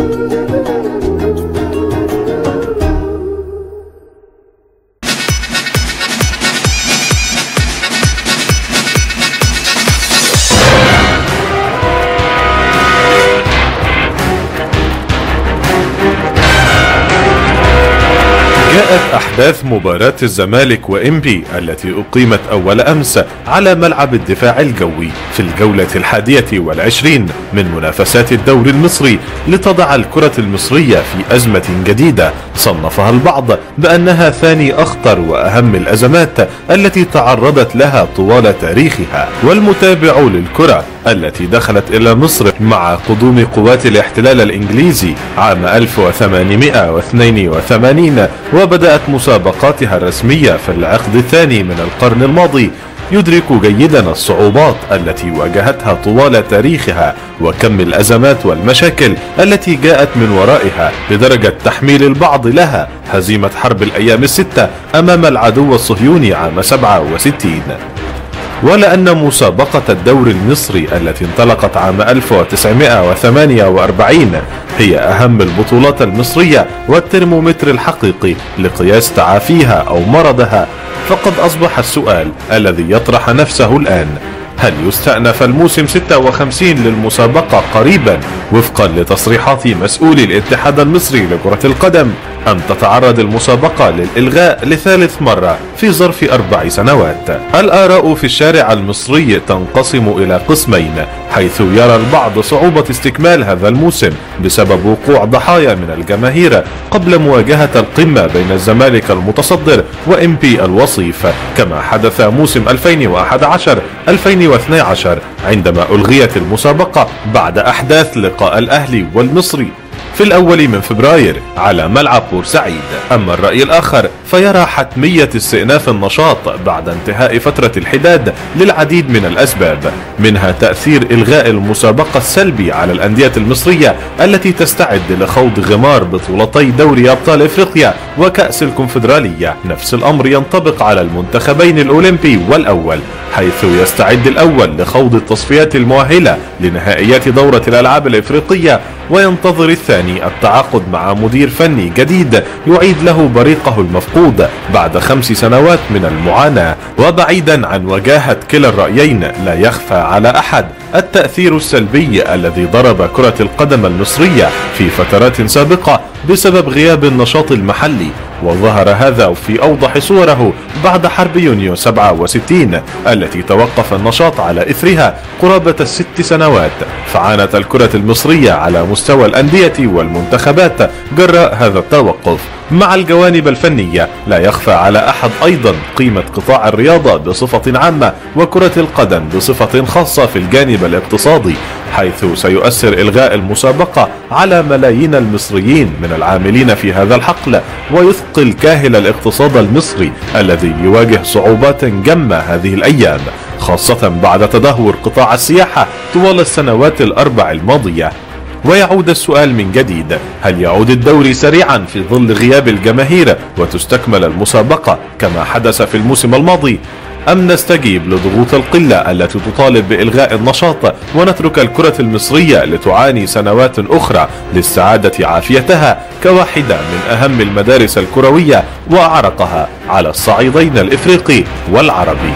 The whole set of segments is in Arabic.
جاءت أحداث مباراة الزمالك وإنبي التي أقيمت أول أمس على ملعب الدفاع الجوي في الجولة 21 من منافسات الدوري المصري، لتضع الكرة المصرية في أزمة جديدة صنفها البعض بأنها ثاني أخطر وأهم الأزمات التي تعرضت لها طوال تاريخها. والمتابع للكرة التي دخلت إلى مصر مع قدوم قوات الاحتلال الإنجليزي عام 1882 وبدأت مسابقاتها الرسمية في العقد الثاني من القرن الماضي، يدرك جيدا الصعوبات التي واجهتها طوال تاريخها وكم الأزمات والمشاكل التي جاءت من ورائها، لدرجة تحميل البعض لها هزيمة حرب الأيام الستة أمام العدو الصهيوني عام 67. ولأن مسابقة الدوري المصري التي انطلقت عام 1948 هي أهم البطولات المصرية والترمومتر الحقيقي لقياس تعافيها أو مرضها، فقد أصبح السؤال الذي يطرح نفسه الآن: هل يستأنف الموسم 56 للمسابقة قريبا وفقا لتصريحات مسؤولي الاتحاد المصري لكرة القدم، أم تتعرض المسابقة للإلغاء لثالث مرة في ظرف 4 سنوات؟ الآراء في الشارع المصري تنقسم إلى قسمين، حيث يرى البعض صعوبة استكمال هذا الموسم بسبب وقوع ضحايا من الجماهير قبل مواجهة القمة بين الزمالك المتصدر وإنبي الوصيف، كما حدث موسم 2011-2012 عندما ألغيت المسابقة بعد أحداث لقاء الأهلي والمصري في الأول من فبراير على ملعب بورسعيد. أما الرأي الآخر فيرى حتمية استئناف النشاط بعد انتهاء فترة الحداد للعديد من الأسباب، منها تأثير إلغاء المسابقة السلبي على الأندية المصرية التي تستعد لخوض غمار بطولتي دوري أبطال إفريقيا وكأس الكونفدرالية. نفس الأمر ينطبق على المنتخبين الأولمبي والأول، حيث يستعد الأول لخوض التصفيات المؤهلة لنهائيات دورة الألعاب الإفريقية، وينتظر الثاني التعاقد مع مدير فني جديد يعيد له بريقه المفقود بعد 5 سنوات من المعاناة. وبعيدا عن وجاهة كلا الرأيين، لا يخفى على أحد التأثير السلبي الذي ضرب كرة القدم المصرية في فترات سابقة بسبب غياب النشاط المحلي، وظهر هذا في أوضح صوره بعد حرب يونيو 67 التي توقف النشاط على إثرها قرابة 6 سنوات، فعانت الكرة المصرية على مستوى الأندية والمنتخبات جراء هذا التوقف. مع الجوانب الفنية، لا يخفى على أحد أيضا قيمة قطاع الرياضة بصفة عامة وكرة القدم بصفة خاصة في الجانب الاقتصادي، حيث سيؤثر إلغاء المسابقة على ملايين المصريين من العاملين في هذا الحقل، ويثقل كاهل الاقتصاد المصري الذي يواجه صعوبات جمة هذه الأيام، خاصة بعد تدهور قطاع السياحة طوال السنوات ال4 الماضية. ويعود السؤال من جديد: هل يعود الدوري سريعا في ظل غياب الجماهير وتستكمل المسابقة كما حدث في الموسم الماضي، أم نستجيب لضغوط القلة التي تطالب بإلغاء النشاط ونترك الكرة المصرية لتعاني سنوات أخرى لاستعادة عافيتها كواحدة من أهم المدارس الكروية وأعرقها على الصعيدين الإفريقي والعربي؟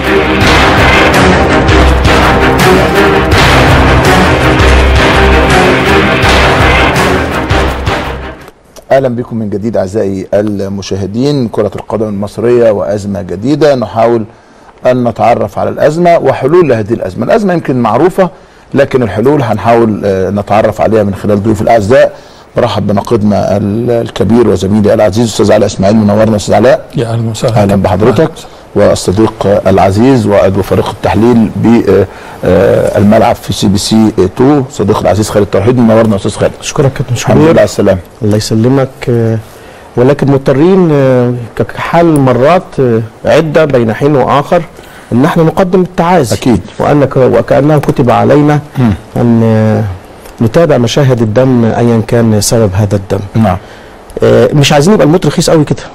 اهلا بكم من جديد اعزائي المشاهدين. كرة القدم المصرية وازمة جديدة، نحاول ان نتعرف على الازمة وحلول لهذه الازمة. الازمة يمكن معروفة، لكن الحلول هنحاول نتعرف عليها من خلال ضيوف الاعزاء. برحب بناقدنا الكبير وزميلي العزيز استاذ علاء اسماعيل. منورنا استاذ علاء. يا اهلا وسهلا. اهلا بحضرتك. والصديق العزيز وعضو فريق التحليل بالملعب في CBC 2 صديق العزيز خالد توحيد. منورنا استاذ خالد. اشكرك كابتن شكرا. الحمد لله على السلامه. الله يسلمك. ولكن مضطرين كحال مرات عده بين حين واخر ان احنا نقدم التعازي، اكيد، وكانه كتب علينا ان نتابع مشاهد الدم ايا كان سبب هذا الدم. نعم. مش عايزين يبقى الموت رخيص قوي كده.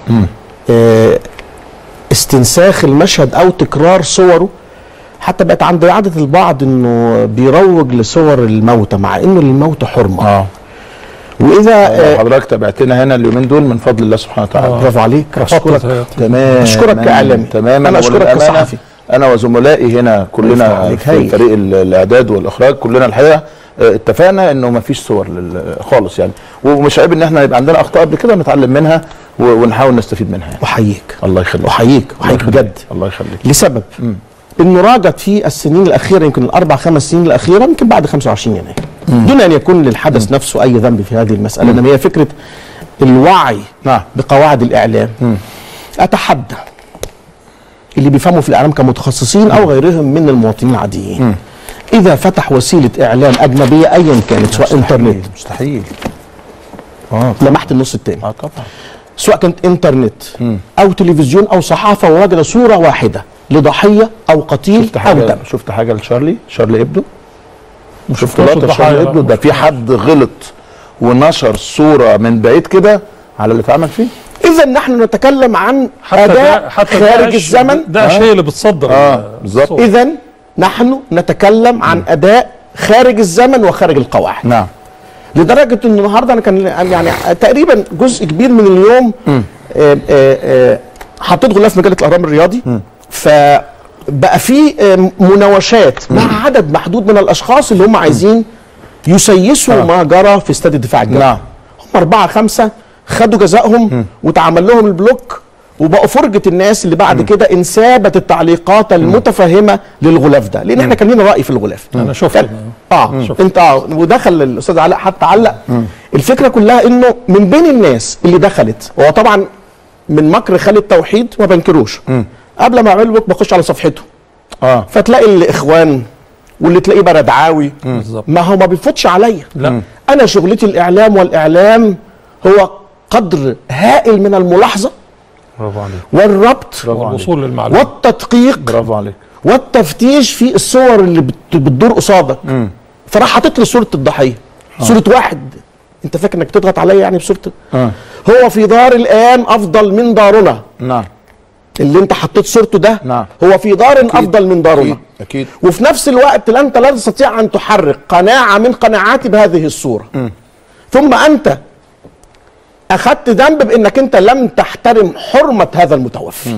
استنساخ المشهد او تكرار صوره، حتى بقت عند عادة البعض انه بيروج لصور الموتى، مع انه الموت حرمه. واذا حضرتك تابعتنا هنا اليومين دول من فضل الله سبحانه وتعالى. برافو عليك. اشكرك تمام. اشكرك كاعلامي. تماما. انا اشكرك كصحفي. انا وزملائي هنا كلنا في فريق الاعداد والاخراج كلنا الحقيقه اتفقنا انه ما فيش صور خالص يعني، ومش عيب ان احنا يبقى عندنا اخطاء قبل كده نتعلم منها ونحاول نستفيد منها يعني. احييك. الله يخليك. احييك بجد. الله يخليك. لسبب انه راجت في السنين الاخيره، يمكن الاربع 5 سنين الاخيره، يمكن بعد 25 يناير، دون ان يكون للحدث نفسه اي ذنب في هذه المساله، انما هي فكره الوعي بقواعد الاعلام. اتحدى اللي بيفهموا في الاعلام كمتخصصين او غيرهم من المواطنين العاديين، اذا فتح وسيله اعلام اجنبيه ايا كانت، سواء انترنت، مستحيل لمحت النص الثاني، طبعا، سواء كانت انترنت او تلفزيون او صحافه، ووجد صوره واحده لضحيه او قتيل او دم. شفت حاجه لشارلي ابدو؟ شفت لقطه شارلي ابدو؟ ده في حد غلط ونشر صوره من بعيد كده على اللي اتعمل فيه. اذا نحن نتكلم عن اداء خارج الزمن. ده الشيء اللي بتصدر بالظبط. اذا نحن نتكلم عن اداء خارج الزمن وخارج القواعد. نعم. لدرجه ان النهارده انا كان يعني تقريبا جزء كبير من اليوم حطيت غلاف مجله الاهرام الرياضي، فبقى في مناوشات مع عدد محدود من الاشخاص اللي هم عايزين يسيسوا ما جرى في استاد الدفاع الجوي. نعم. هم 4 5 خدوا جزائهم وتعمل لهم البلوك، وبقوا فرجه الناس اللي بعد كده انسابت التعليقات المتفهمه للغلاف ده، لان احنا كان لنا راي في الغلاف. انا شفت انت ودخل الاستاذ علاء حتى علق. الفكره كلها انه من بين الناس اللي دخلت، وهو طبعا من مكر خالد توحيد ما بنكروش، قبل ما اعمل بلوك بخش على صفحته فتلاقي الاخوان واللي تلاقيه بردعاوي، ما هو ما بيفوتش عليا. لا، انا شغلتي الاعلام، والاعلام هو قدر هائل من الملاحظه، برافو عليك، والربط والوصول للمعلومات والتدقيق، برافو عليك، والتفتيش في الصور اللي بتدور قصادك. فراح حاطط لي صوره الضحيه، صوره واحد انت فاكر انك تضغط عليا يعني بصوره هو في دار الان افضل من دارنا. نعم. اللي انت حطيت صورته ده نعم. هو في دار أكيد. افضل من دارنا. اكيد. وفي نفس الوقت انت لا تستطيع ان تحرك قناعه من قناعاتي بهذه الصوره. ثم انت اخذت ذنب بانك انت لم تحترم حرمه هذا المتوفي.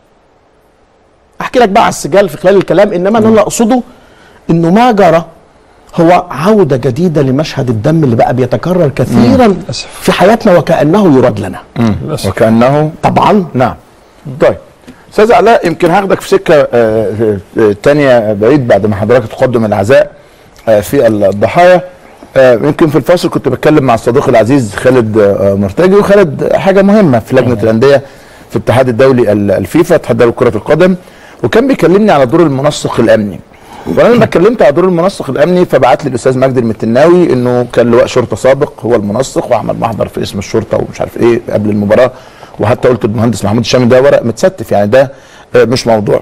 احكي لك بقى على السجال في خلال الكلام، انما انا اللي اقصده انه ما جرى هو عوده جديده لمشهد الدم اللي بقى بيتكرر كثيرا في حياتنا وكانه يراد لنا. وكانه طبعا. نعم. طيب استاذ علاء، يمكن هاخدك في سكه تانية بعيد بعد ما حضرتك تقدم العزاء في الضحايا. يمكن في الفاصل كنت بتكلم مع الصديق العزيز خالد مرتجي، وخالد حاجه مهمه في لجنه الانديه في الاتحاد الدولي الفيفا، اتحاد دولي كره القدم، وكان بيكلمني على دور المنسق الامني. وانا لما اتكلمت على دور المنسق الامني فبعت لي الاستاذ مجدي المتناوي انه كان لواء شرطه سابق هو المنسق، وعمل محضر في اسم الشرطه ومش عارف ايه قبل المباراه، وحتى قلت للمهندس محمود الشامي ده ورق متستف يعني، ده مش موضوع.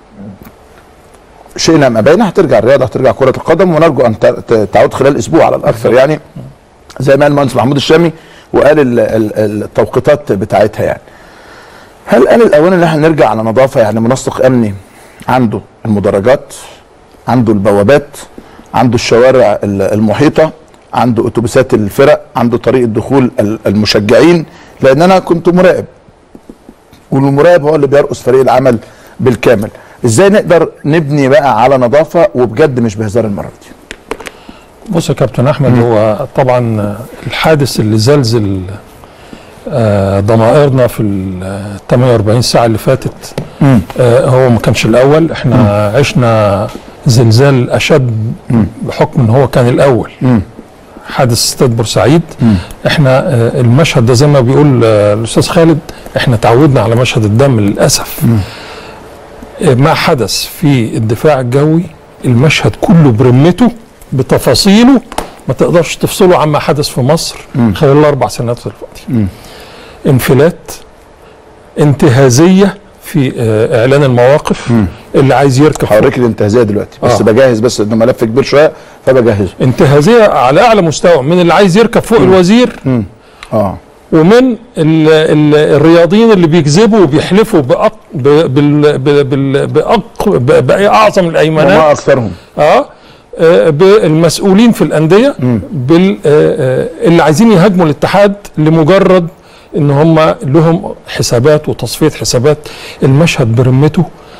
شئنا ام ابينا هترجع الرياضه، هترجع كره القدم، ونرجو ان تعود خلال اسبوع على الاكثر يعني، زي ما قال المهندس محمود الشامي وقال التوقيتات بتاعتها يعني. هل آن الاوان ان احنا نرجع على نظافه؟ يعني منسق امني عنده المدرجات، عنده البوابات، عنده الشوارع المحيطه، عنده اتوبيسات الفرق، عنده طريق دخول المشجعين، لان انا كنت مراقب، والمراقب هو اللي بيرقص فريق العمل بالكامل. ازاي نقدر نبني بقى على نظافه وبجد مش بهزار المره دي؟ بص يا كابتن احمد، هو طبعا الحادث اللي زلزل ضمائرنا في ال 48 ساعه اللي فاتت هو ما كانش الاول. احنا عشنا زلزال اشد بحكم ان هو كان الاول، حادث استاد بورسعيد. احنا المشهد ده زي ما بيقول الاستاذ خالد، احنا تعودنا على مشهد الدم للاسف. ما حدث في الدفاع الجوي المشهد كله برمته بتفاصيله ما تقدرش تفصله عما حدث في مصر خلال ال4 سنوات اللي فاتت. انفلات، انتهازيه في اعلان المواقف. اللي عايز يركب هوريك الانتهازيه دلوقتي، بس بجهز، بس انه ملف كبير شويه فبجهزه. انتهازيه على اعلى مستوى من اللي عايز يركب فوق الوزير ومن الرياضيين اللي بيكذبوا وبيحلفوا باعظم الايمانات وما اكثرهم. بالمسؤولين في الانديه اللي عايزين يهاجموا الاتحاد لمجرد ان هم لهم حسابات وتصفيه حسابات. المشهد برمته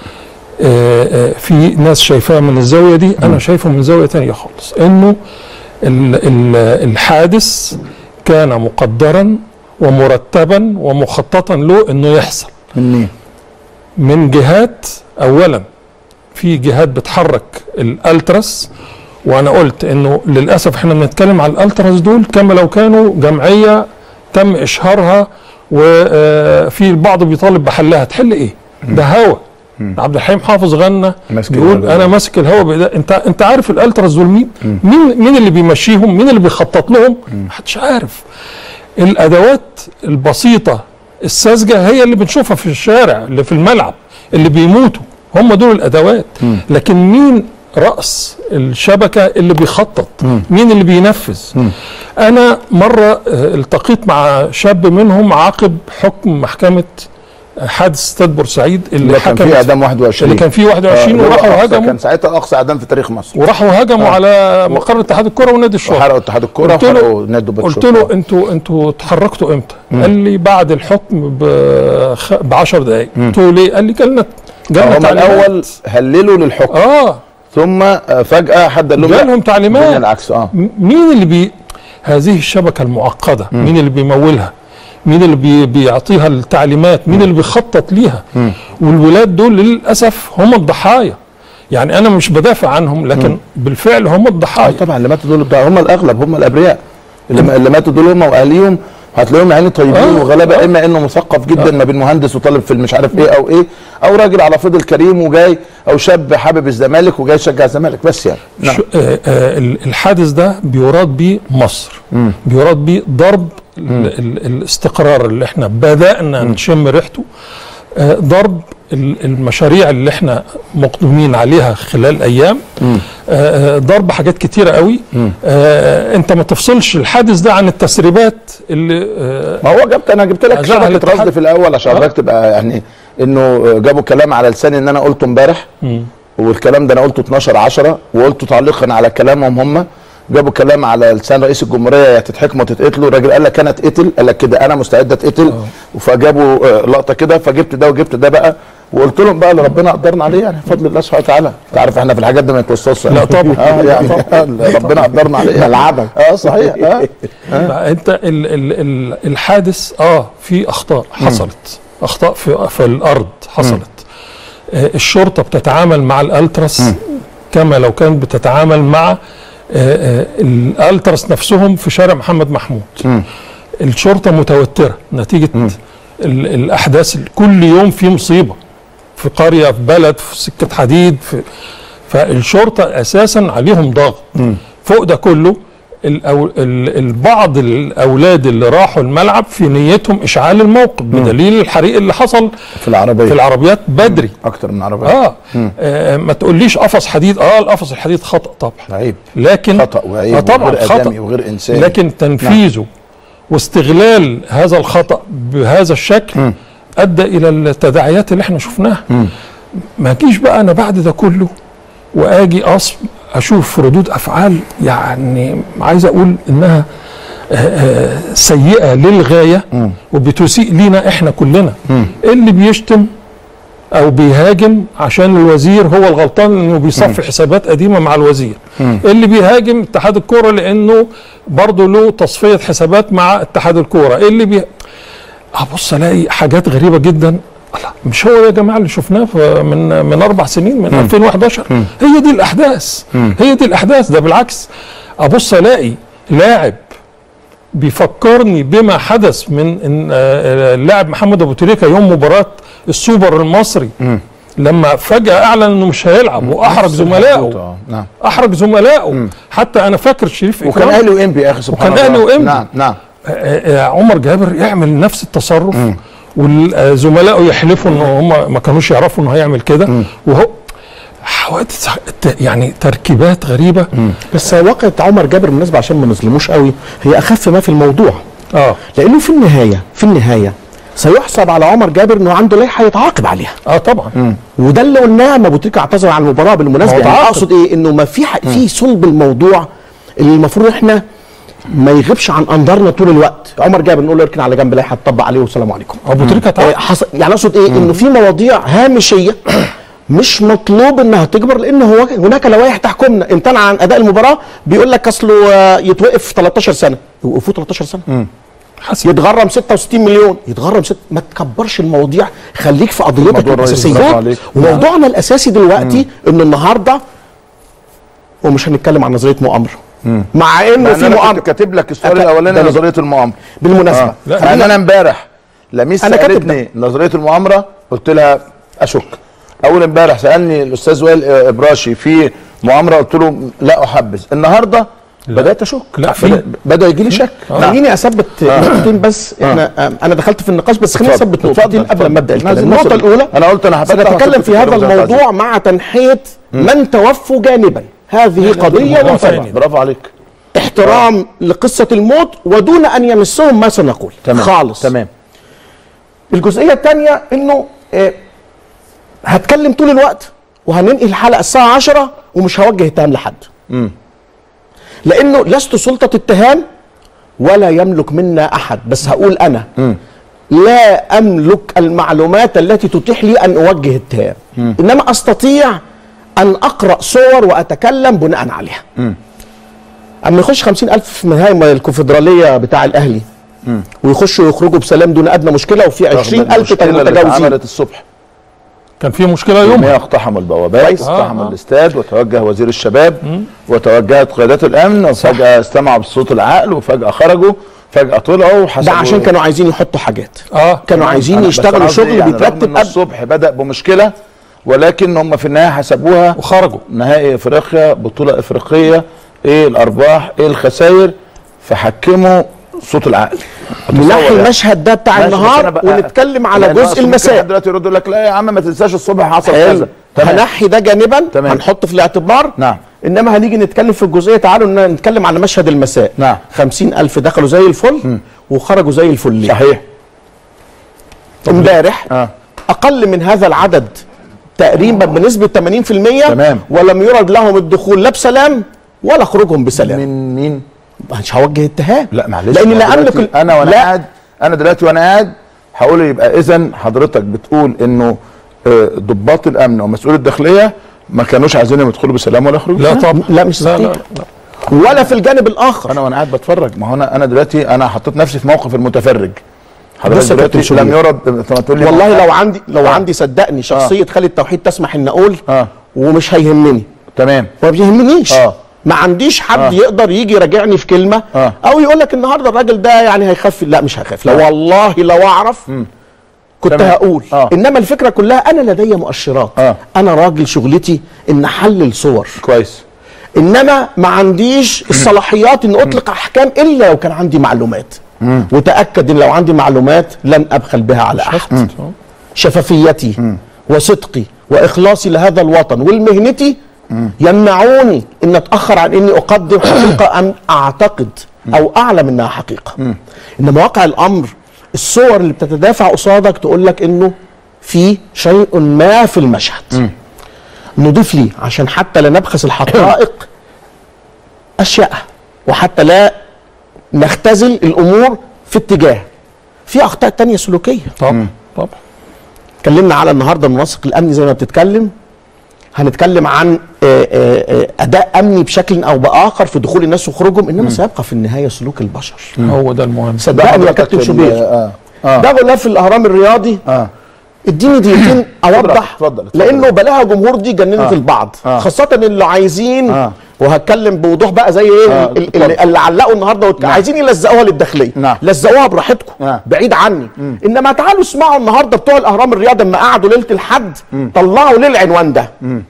في ناس شايفاها من الزاويه دي، انا شايفه من زاويه ثانيه خالص، انه الحادث كان مقدرا ومرتبا ومخططا له انه يحصل. من جهات، اولا في جهات بتحرك الالتراس، وانا قلت انه للاسف احنا بنتكلم على الالتراس دول كما لو كانوا جمعيه تم اشهارها وفي البعض بيطالب بحلها. تحل ايه؟ ده هوا. عبد الحليم حافظ غنى بيقول انا ماسك الهوا بايدي. انت عارف الالتراس دول مين؟ مين اللي بيمشيهم؟ مين اللي بيخطط لهم؟ محدش عارف. الادوات البسيطه الساذجه هي اللي بنشوفها في الشارع، اللي في الملعب، اللي بيموتوا هم دول الادوات. لكن مين رأس الشبكة اللي بيخطط؟ مين اللي بينفذ؟ أنا مرة التقيت مع شاب منهم عقب حكم محكمة حادث استاد بورسعيد اللي كان فيه اعدام 21 اللي كان فيه 21 وراحوا هاجموا. كان ساعتها اقصى اعدام في تاريخ مصر. وراحوا هاجموا على مقر اتحاد الكرة ونادي الشرطة. وحرقوا اتحاد الكرة وحرقوا نادي قلت له انتوا اتحركتوا امتى؟ قال لي بعد الحكم ب 10 دقائق. قلت له ليه؟ قال لي جالنا هم الاول هللوا للحكم ثم فجأة حد قال لهم جالهم تعليمات العكس. مين اللي هذه الشبكة المعقدة؟ مين اللي بيمولها؟ مين اللي بيعطيها التعليمات؟ مين اللي بيخطط ليها؟ والولاد دول للأسف هم الضحايا. يعني أنا مش بدافع عنهم، لكن بالفعل هم الضحايا. طبعا اللي ماتوا دول هم الأغلب، هم الأبرياء. اللي ماتوا دول هم وأهاليهم، هتلاقيهم يعني طيبين وغلابه. اما انه مثقف جدا ما بين مهندس وطالب في مش عارف ايه او ايه، او راجل على فضل كريم وجاي، او شاب حابب الزمالك وجاي يشجع الزمالك بس يعني. الحادث ده بيراد بيه مصر، بيراد بيه ضرب الاستقرار اللي احنا بدأنا نشم ريحته، ضرب المشاريع اللي احنا مقدمين عليها خلال ايام، ضرب حاجات كتيره قوي. انت ما تفصلش الحادث ده عن التسريبات اللي ما هو انا جبت لك شبكه رصد في الاول عشان حضرتك تبقى يعني انه جابوا كلام على لساني ان انا قلته امبارح، والكلام ده انا قلته 12/10 وقلته تعليقا على كلامهم هم. جابوا كلام على لسان رئيس الجمهوريه يا تتحكموا تتقتلوا. الراجل قال لك انا اتقتل، قال لك كده انا مستعد اتقتل. فجابوا لقطه كده، فجبت ده وجبت ده بقى، وقلت لهم بقى اللي ربنا قدرنا عليه يعني بفضل الله سبحانه وتعالى. انت عارف احنا في الحاجات دي ما نتوسطش. لا طبعا. يعني ربنا قدرنا عليه ملعبك. صحيح. انت الحادث في اخطاء حصلت، اخطاء في الارض حصلت. الشرطه بتتعامل مع الالتراس كما لو كانت بتتعامل مع الالتراس نفسهم في شارع محمد محمود. الشرطه متوتره نتيجه الاحداث. كل يوم في مصيبه في قريه، في بلد، في سكه حديد، فالشرطه اساسا عليهم ضغط. فوق ده كله بعض الاولاد اللي راحوا الملعب في نيتهم اشعال الموقف، بدليل الحريق اللي حصل في العربيات بدري اكتر من عربيه. ما تقوليش قفص حديد. القفص الحديد خطا طبعا، عيب، لكن خطا وعيب طبعا وغير ادمي وغير انساني، لكن تنفيذه واستغلال هذا الخطا بهذا الشكل ادى الى التداعيات اللي احنا شفناها. ما اجيش بقى انا بعد ده كله واجي اشوف ردود افعال يعني عايز اقول انها سيئه للغايه وبتسيء لينا احنا كلنا. اللي بيشتم او بيهاجم عشان الوزير هو الغلطان انه بيصفي حسابات قديمه مع الوزير. اللي بيهاجم اتحاد الكوره لانه برضه له تصفيه حسابات مع اتحاد الكوره. اللي ابص الاقي حاجات غريبه جدا. مش هو يا جماعه اللي شفناه من 4 سنين من 2011؟ هي دي الاحداث، هي دي الاحداث. ده بالعكس ابص الاقي لاعب بيفكرني بما حدث من اللاعب محمد ابو تريكه يوم مباراه السوبر المصري، لما فجاه اعلن انه مش هيلعب واحرج زملائه. احرج زملائه. حتى انا فاكر شريف إكرام وكان اهلي وانبي يا اخي سبحان الله. وكان اهلي وانبي. نعم. عمر جابر يعمل نفس التصرف والزملاء يحلفوا ان هم ما كانوش يعرفوا انه هيعمل كده. وهو حوادث يعني تركيبات غريبه. بس واقعة عمر جابر بالنسبه عشان ما نظلموش قوي هي اخف ما في الموضوع. لانه في النهايه سيحسب على عمر جابر انه عنده لائحه يتعاقب عليها. طبعا. وده اللي قلناه ما ابو تريكه اعتذر عن المباراه بالمناسبه. يعني اقصد ايه؟ انه ما في صلب الموضوع اللي المفروض احنا ما يغيبش عن انظارنا طول الوقت. عمر جابر نقول له اركن على جنب، لائحه تطبق عليه والسلام عليكم. ابو تريكه يعني اقصد ايه؟ انه في مواضيع هامشيه مش مطلوب انها تكبر، لان هو هناك لوائح تحكمنا. امتنع عن اداء المباراه بيقول لك اصله يتوقف 13 سنه، يوقفوه 13 سنه. يتغرم 66 مليون، يتغرم ما تكبرش المواضيع، خليك في قضيتك الاساسيه. وموضوعنا الاساسي دلوقتي ان النهارده ومش هنتكلم عن نظريه مؤامره، مع انه في مؤامره. كاتب لك السؤال الاولاني نظريه المؤامره بالمناسبه. انا امبارح لميس سالتني نظريه المؤامره، قلت لها اشك. اول امبارح سالني الاستاذ وائل ابراشي في مؤامره، قلت له لا احبذ. النهارده بدات اشك، بدا يجي لي شك. خليني اثبت نقطتين بس. احنا انا دخلت في النقاش، بس خليني اثبت نقطتين قبل ما ابدا الكلام. النقطه الاولى، انا قلت انا سنتكلم في هذا الموضوع مع تنحيه من توفوا جانبا. هذه قضيه منفرده. برافو عليك. احترام لقصه الموت ودون ان يمسهم ما سنقول. تمام. خالص. تمام. الجزئيه الثانيه انه هتكلم طول الوقت وهننقل الحلقه الساعه 10 ومش هوجه اتهام لحد. لانه لست سلطه اتهام ولا يملك منا احد، بس هقول انا لا املك المعلومات التي تتيح لي ان اوجه اتهام، انما استطيع ان اقرا صور واتكلم بناء عليها. اما يخش 50,000 في نهايه الكونفدراليه بتاع الاهلي ويخشوا ويخرجوا بسلام دون ادنى مشكله، وفي 20,000 متجاوزين. عملت الصبح كان في مشكله يومها، اقتحموا البوابات، اقتحموا الاستاد، وتوجه وزير الشباب وتوجهت قيادات الامن، وفجاه استمعوا بصوت العقل وفجاه خرجوا، فجاه طلعوا. ده عشان كانوا عايزين يحطوا حاجات. كانوا عايزين يشتغلوا شغل يعني بيترتب. الصبح بدا بمشكله، ولكن هم في النهايه حسبوها وخرجوا. نهائي افريقيا، بطوله افريقيه، ايه الارباح ايه الخسائر، فحكموا صوت العقل. ننحي المشهد ده بتاع النهار ونتكلم على جزء المساء. دلوقتي يردوا لك لا يا عم ما تنساش الصبح حصل كذا. هنحي ده جانبا. هنحط في الاعتبار. نعم. انما هنيجي نتكلم في الجزئيه. تعالوا نتكلم على مشهد المساء. نعم. 50,000 دخلوا زي الفل وخرجوا زي الفل. صحيح. امبارح اقل من هذا العدد تقريبا بنسبه 80%. تمام. ولم يرد لهم الدخول لا بسلام ولا خروجهم بسلام. من مين؟ مش هوجه اتهام. لا معلش، لان لا املك. انا دلوقتي وانا قاعد هقول يبقى اذا حضرتك بتقول انه ضباط الامن ومسؤول الداخليه ما كانوش عايزينهم يدخلوا بسلام ولا يخرجوا. لا طبعا. لا مش صحيح. لا. ولا في الجانب الاخر. انا وانا قاعد بتفرج، ما هو انا دلوقتي انا حطيت نفسي في موقف المتفرج. حضرتك دلوقتي لم يرد. تقول لي والله لو عندي صدقني شخصيه خالد توحيد تسمح ان اقول ومش هيهمني. تمام. ما بيهمنيش. ما عنديش حد يقدر يجي يراجعني في كلمه او يقول لك النهارده الراجل ده يعني هيخاف. لا مش هيخاف. لو والله لو اعرف كنت هقول. انما الفكره كلها انا لدي مؤشرات. انا راجل شغلتي ان احلل صور كويس، انما ما عنديش الصلاحيات ان اطلق احكام الا لو كان عندي معلومات. وتاكد ان لو عندي معلومات لن ابخل بها على احد. شفافيتي وصدقي واخلاصي لهذا الوطن والمهنتي يمنعوني ان اتاخر عن اني اقدم حقيقه ام اعتقد او اعلم انها حقيقه. انما واقع الامر الصور اللي بتتدافع قصادك تقول لك انه في شيء ما في المشهد. نضيف لي عشان حتى لا نبخس الحقائق اشياء، وحتى لا نختزل الامور في اتجاه. في اخطاء تانية سلوكيه. طبعا. اتكلمنا على النهارده المنسق الامني زي ما بتتكلم. هنتكلم عن اداء امني بشكل او باخر في دخول الناس وخروجهم، انما سيبقى في النهايه سلوك البشر. هو ده المهم. صدقني يا كابتن شوبير. ده غلاف في الاهرام الرياضي. اديني دقيقتين اوضح. لانه بلاها جمهور دي جننت البعض. خاصه اللي عايزين وهتكلم بوضوح بقى زي ايه اللي علقوا النهارده عايزين يلزقوها للداخليه. لزقوها براحتكم بعيد عني. انما تعالوا اسمعوا النهارده بتوع الاهرام الرياضي لما قعدوا ليله الحد طلعوا ليه العنوان ده.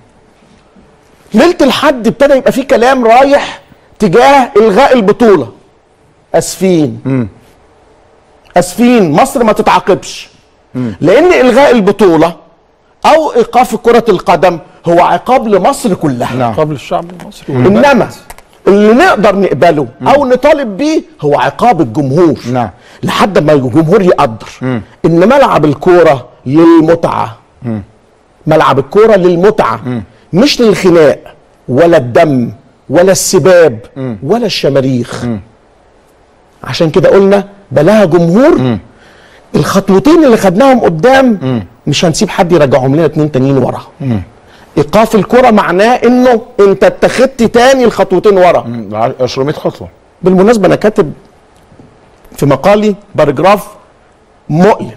ليله الحد ابتدى يبقى فيه كلام رايح تجاه الغاء البطوله. اسفين مصر ما تتعاقبش، لان الغاء البطوله او ايقاف كره القدم هو عقاب لمصر كلها. عقاب للشعب المصري. انما اللي نقدر نقبله او نطالب بيه هو عقاب الجمهور. نعم. لحد ما الجمهور يقدر ان ملعب الكوره للمتعه. ملعب الكوره للمتعه، مش للخناق ولا الدم ولا السباب ولا الشماريخ. عشان كده قلنا بلاها جمهور. الخطوتين اللي خدناهم قدام مش هنسيب حد يرجعهم لنا 2 تانيين ورا. ايقاف الكرة معناه انه انت اتخذت تاني الخطوتين ورا. 100 خطوه. بالمناسبه انا كاتب في مقالي باراجراف مؤلم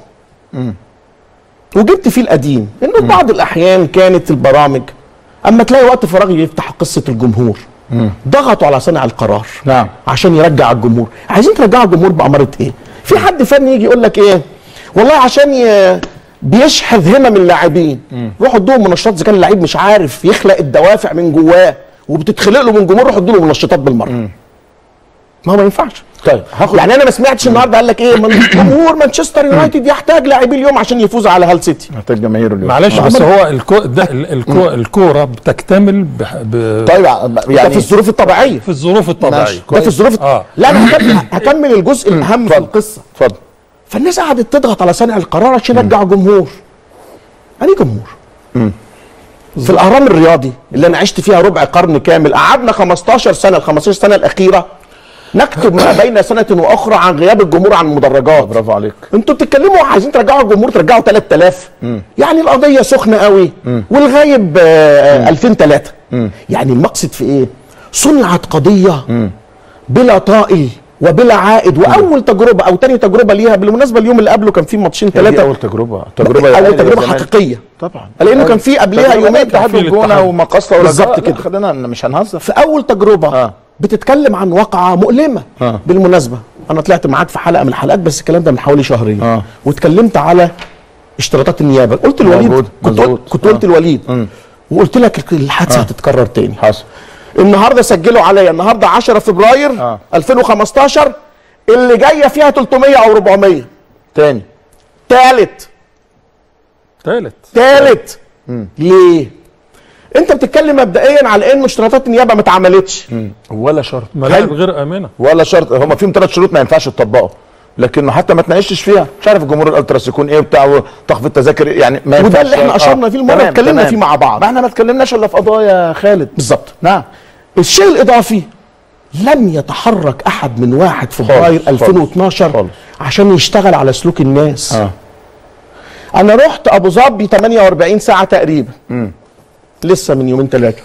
وجبت فيه القديم، انه في بعض الاحيان كانت البرامج اما تلاقي وقت فراغ يفتح قصه الجمهور. ضغطوا على صانع القرار. نعم. عشان يرجع الجمهور. عايزين ترجعوا الجمهور بأمارة ايه؟ في حد فني يجي يقول لك ايه؟ والله عشان بيشحذ همم اللاعبين. روحوا ادوهم منشطات اذا كان اللعيب مش عارف يخلق الدوافع من جواه وبتتخلق له من جمهور، روحوا ادوا له منشطات بالمره. ما هو ما ينفعش. طيب يعني انا ما سمعتش النهارده قال لك ايه؟ جمهور مانشستر يونايتد يحتاج لاعبي اليوم عشان يفوز على هال سيتي. محتاج جماهير اليوم. معلش بس هو الكوره بتكتمل طيب يعني في الظروف الطبيعيه. في الظروف الطبيعيه ده في الظروف لا انا هكمل الجزء الاهم في القصه. اتفضل. فالناس قعدت تضغط على صانع القرار عشان يرجع جمهور. أنهي جمهور؟ في الأهرام الرياضي اللي أنا عشت فيها ربع قرن كامل، قعدنا 15 سنة، ال 15 سنة الأخيرة نكتب ما بين سنة وأخرى عن غياب الجمهور عن المدرجات. برافو عليك. أنتوا بتتكلموا عايزين ترجعوا الجمهور، ترجعوا 3000. يعني القضية سخنة قوي والغايب 2003. يعني المقصد في إيه؟ صنعت قضية بلا طائل وبلا عائد. واول تجربه او تاني تجربه ليها، بالمناسبه اليوم اللي قبله كان في ماتشين 3. اول تجربه اول تجربه حقيقيه طبعا، لانه كان في قبلها يومين اتحاد الجونه ومقاصه بالظبط كده. خلينا مش هنهزر. في اول تجربه بتتكلم عن واقعه مؤلمه. بالمناسبه انا طلعت معاك في حلقه من الحلقات، بس الكلام ده من حوالي شهرين. واتكلمت على اشتراطات النيابه. قلت الوليد، كنت قلت الوليد وقلت لك الحادثه هتتكرر تاني. حصل. النهارده سجلوا عليا النهارده 10 فبراير 2015 اللي جايه فيها 300 او 400 تاني. تالت. ليه؟ انت بتتكلم مبدئيا على انه اشتراطات النيابه ما اتعملتش ولا شرط. ملاعب غير امنه ولا شرط. هم فيهم 3 شروط ما ينفعش تطبقوا، لكنه حتى ما تناقشتش فيها. مش عارف الجمهور الالتراس يكون ايه بتاع تخفيض التذاكر يعني ما وده اللي احنا اشرنا فيه المره اتكلمنا فيه مع بعض. ما احنا ما اتكلمناش الا في قضايا خالد. بالظبط. نعم. الشيء الاضافي، لم يتحرك احد من 1 فبراير 2012 خالص عشان يشتغل على سلوك الناس. انا رحت ابو ظبي 48 ساعه تقريبا. لسه من يومين 3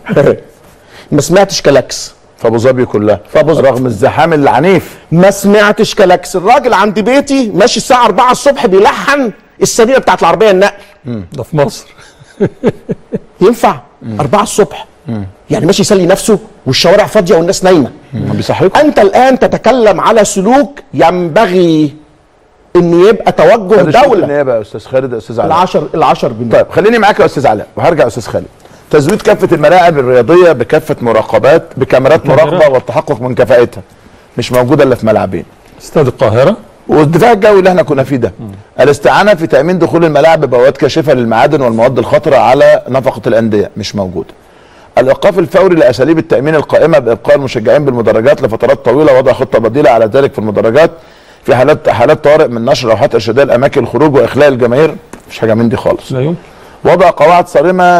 ما سمعتش كلاكس في ابو ظبي كلها، رغم الزحام العنيف ما سمعتش كلاكس. الراجل عند بيتي ماشي الساعه 4 الصبح بيلحن السبيله بتاعت العربيه النقل. ده في مصر. ينفع 4 الصبح؟ يعني ماشي يسلي نفسه والشوارع فاضيه والناس نايمه. بيصحيكم. انت الان تتكلم على سلوك ينبغي انه يبقى توجه دوله. النيابه يا استاذ خالد، يا استاذ علاء. العشر بالنسبة. طيب خليني معاك يا استاذ علاء وهرجع يا استاذ خالد. تزويد كافه الملاعب الرياضيه بكافه مراقبات بكاميرات مراقبه والتحقق من كفاءتها مش موجوده الا في ملعبين. استاد القاهره والدفاع الجوي اللي احنا كنا فيه ده. الاستعانه في تامين دخول الملاعب ببوابات كاشفه للمعادن والمواد الخطره على نفقه الانديه مش موجوده. الايقاف الفوري لاساليب التامين القائمه بابقاء المشجعين بالمدرجات لفترات طويله ووضع خطه بديله على ذلك في المدرجات في حالات طوارئ من نشر لوحات ارشاديه لاماكن الخروج واخلاء الجماهير. مش حاجه من دي خالص. لا يمكن. وضع قواعد صارمه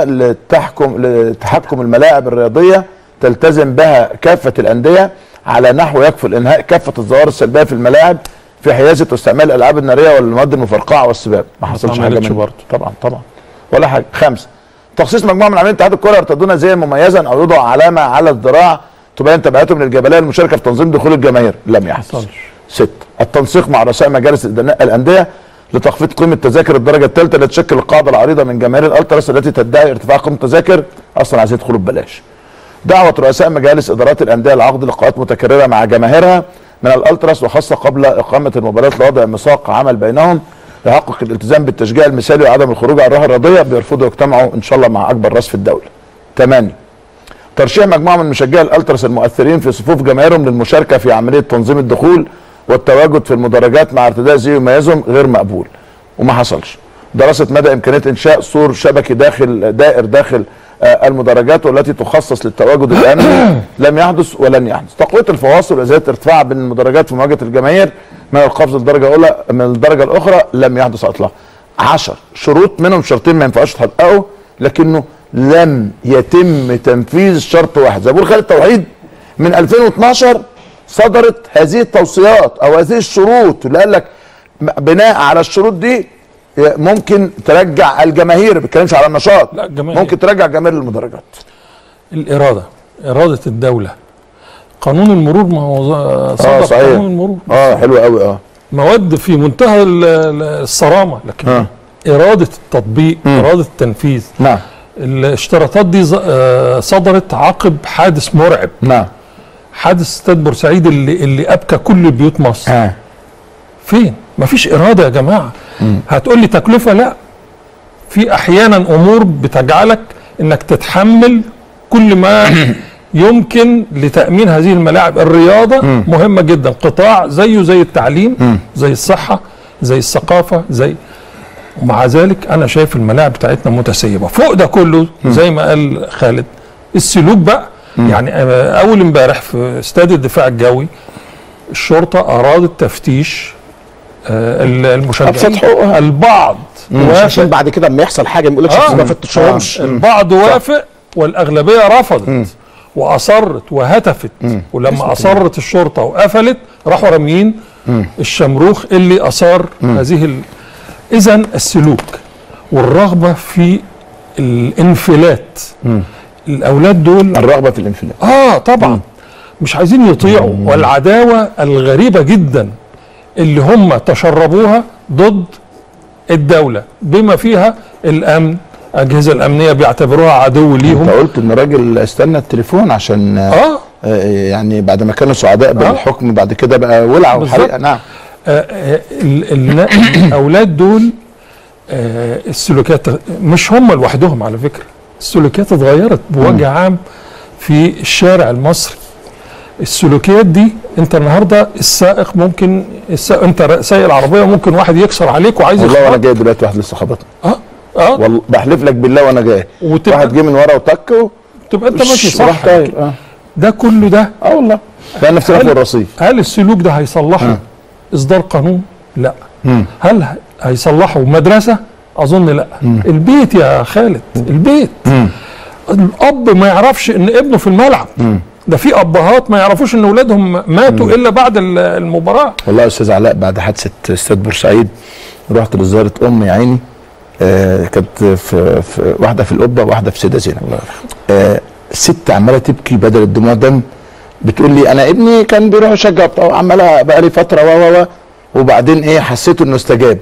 لتحكم الملاعب الرياضيه تلتزم بها كافه الانديه على نحو يكفل انهاء كافه الظواهر السلبيه في الملاعب في حيازه واستعمال الالعاب الناريه والمواد المفرقعه والسباب. ما حصلش حاجه من برضه. طبعا ولا حاجه. 5 تخصيص مجموعه من عاملين اتحاد الكره يرتدون زيا مميزا او يوضع علامه على الذراع تبين تبعاتهم للجبليه المشاركه في تنظيم دخول الجماهير. لم يحصل. 6 التنسيق مع رؤساء مجالس الانديه لتخفيض قيمه تذاكر الدرجه الثالثه التي تشكل القاعده العريضه من جماهير الالتراس التي تدعي ارتفاع قيمه التذاكر اصلا عايزين يدخلوا ببلاش. دعوه رؤساء مجالس ادارات الانديه لعقد لقاءات متكرره مع جماهيرها من الالتراس وخاصه قبل اقامه المباريات لوضع ميثاق عمل بينهم ليحقق الالتزام بالتشجيع المثالي وعدم الخروج عن الروح الرياضيه. بيرفضوا يجتمعوا ان شاء الله مع اكبر راس في الدوله. 8 ترشيح مجموعه من مشجعي الالتراس المؤثرين في صفوف جماهيرهم للمشاركه في عمليه تنظيم الدخول والتواجد في المدرجات مع ارتداء زي يميزهم غير مقبول وما حصلش. دراسه مدى امكانيه انشاء سور شبكي داخل المدرجات والتي تخصص للتواجد الامني لم يحدث ولن يحدث. تقويه الفواصل وازاله ارتفاع بين المدرجات في مواجهه الجماهير من القفز الدرجه الاولى من الدرجه الاخرى لم يحدث اطلاقا. 10 شروط منهم شرطين ما ينفعوش تحققوا، لكنه لم يتم تنفيذ شرط واحد. زي ما بيقول خالد توحيد من 2012 صدرت هذه التوصيات او هذه الشروط اللي قال لك بناء على الشروط دي ممكن ترجع الجماهير، ما بتكلمش على النشاط، لا الجماهير. ممكن ترجع الجماهير للمدرجات. إرادة الدولة. قانون المرور ما هو صدر صحيح. قانون المرور حلو قوي. مواد في منتهى الصرامة، لكن إرادة التطبيق، إرادة التنفيذ. نعم. الاشتراطات دي صدرت عقب حادث مرعب. نعم. حادث استاد بورسعيد اللي أبكى كل بيوت مصر. فين؟ مفيش إرادة يا جماعة. هتقول لي تكلفة؟ لا، في أحيانا أمور بتجعلك إنك تتحمل كل ما يمكن لتأمين هذه الملاعب. الرياضة مهمة جدا، قطاع زيه زي التعليم، زي الصحة، زي الثقافة، ومع ذلك أنا شايف الملاعب بتاعتنا متسيبة. فوق ده كله زي ما قال خالد، السلوك بقى. يعني أول امبارح في استاد الدفاع الجوي الشرطة أرادت تفتيش المشجعين. البعض عشان بعد كده لما يحصل حاجه ما يقولكش ما فتشهمش. البعض وافق والاغلبيه رفضت واصرت وهتفت. ولما اصرت الشرطه وقفلت راحوا راميين الشمروخ اللي اثار هذه اذا السلوك والرغبه في الانفلات. الاولاد دول الرغبه في الانفلات طبعا مش عايزين يطيعوا. والعداوه الغريبه جدا اللي هم تشربوها ضد الدولة بما فيها الأمن، أجهزة الأمنية بيعتبروها عدو ليهم. انت قلت ان الراجل استنى التليفون عشان يعني بعد ما كانوا سعداء بالحكم بعد كده بقى ولعوا وحريقة. نعم. الأولاد دول السلوكيات مش هم لوحدهم على فكرة، السلوكيات اتغيرت بوجه عام في الشارع المصري. السلوكيات دي انت النهارده السائق ممكن انت سايق العربيه ممكن واحد يكسر عليك وعايز والله وانا جاي دلوقتي واحد لسه خبطني. والله بحلف لك بالله وانا جاي واحد جه من ورا وتك تبقى انت ماشي صح. ده كله ده والله كان نفسنا في الرصيف. هل السلوك ده هيصلحه اصدار قانون؟ لا. هل هيصلحه مدرسه؟ اظن لا. البيت يا خالد، البيت. الاب ما يعرفش ان ابنه في الملعب. ده في ابهات ما يعرفوش ان اولادهم ماتوا الا بعد المباراه. والله يا استاذ علاء بعد حادثه استاد بورسعيد رحت لزياره امي يا عيني، كانت في واحده في القبه وواحده في سيده زينب. ست عماله تبكي بدل الدموع دم، بتقول لي انا ابني كان بيروح يشجع عماله بقى لي فتره وبعدين حسيت انه استجاب.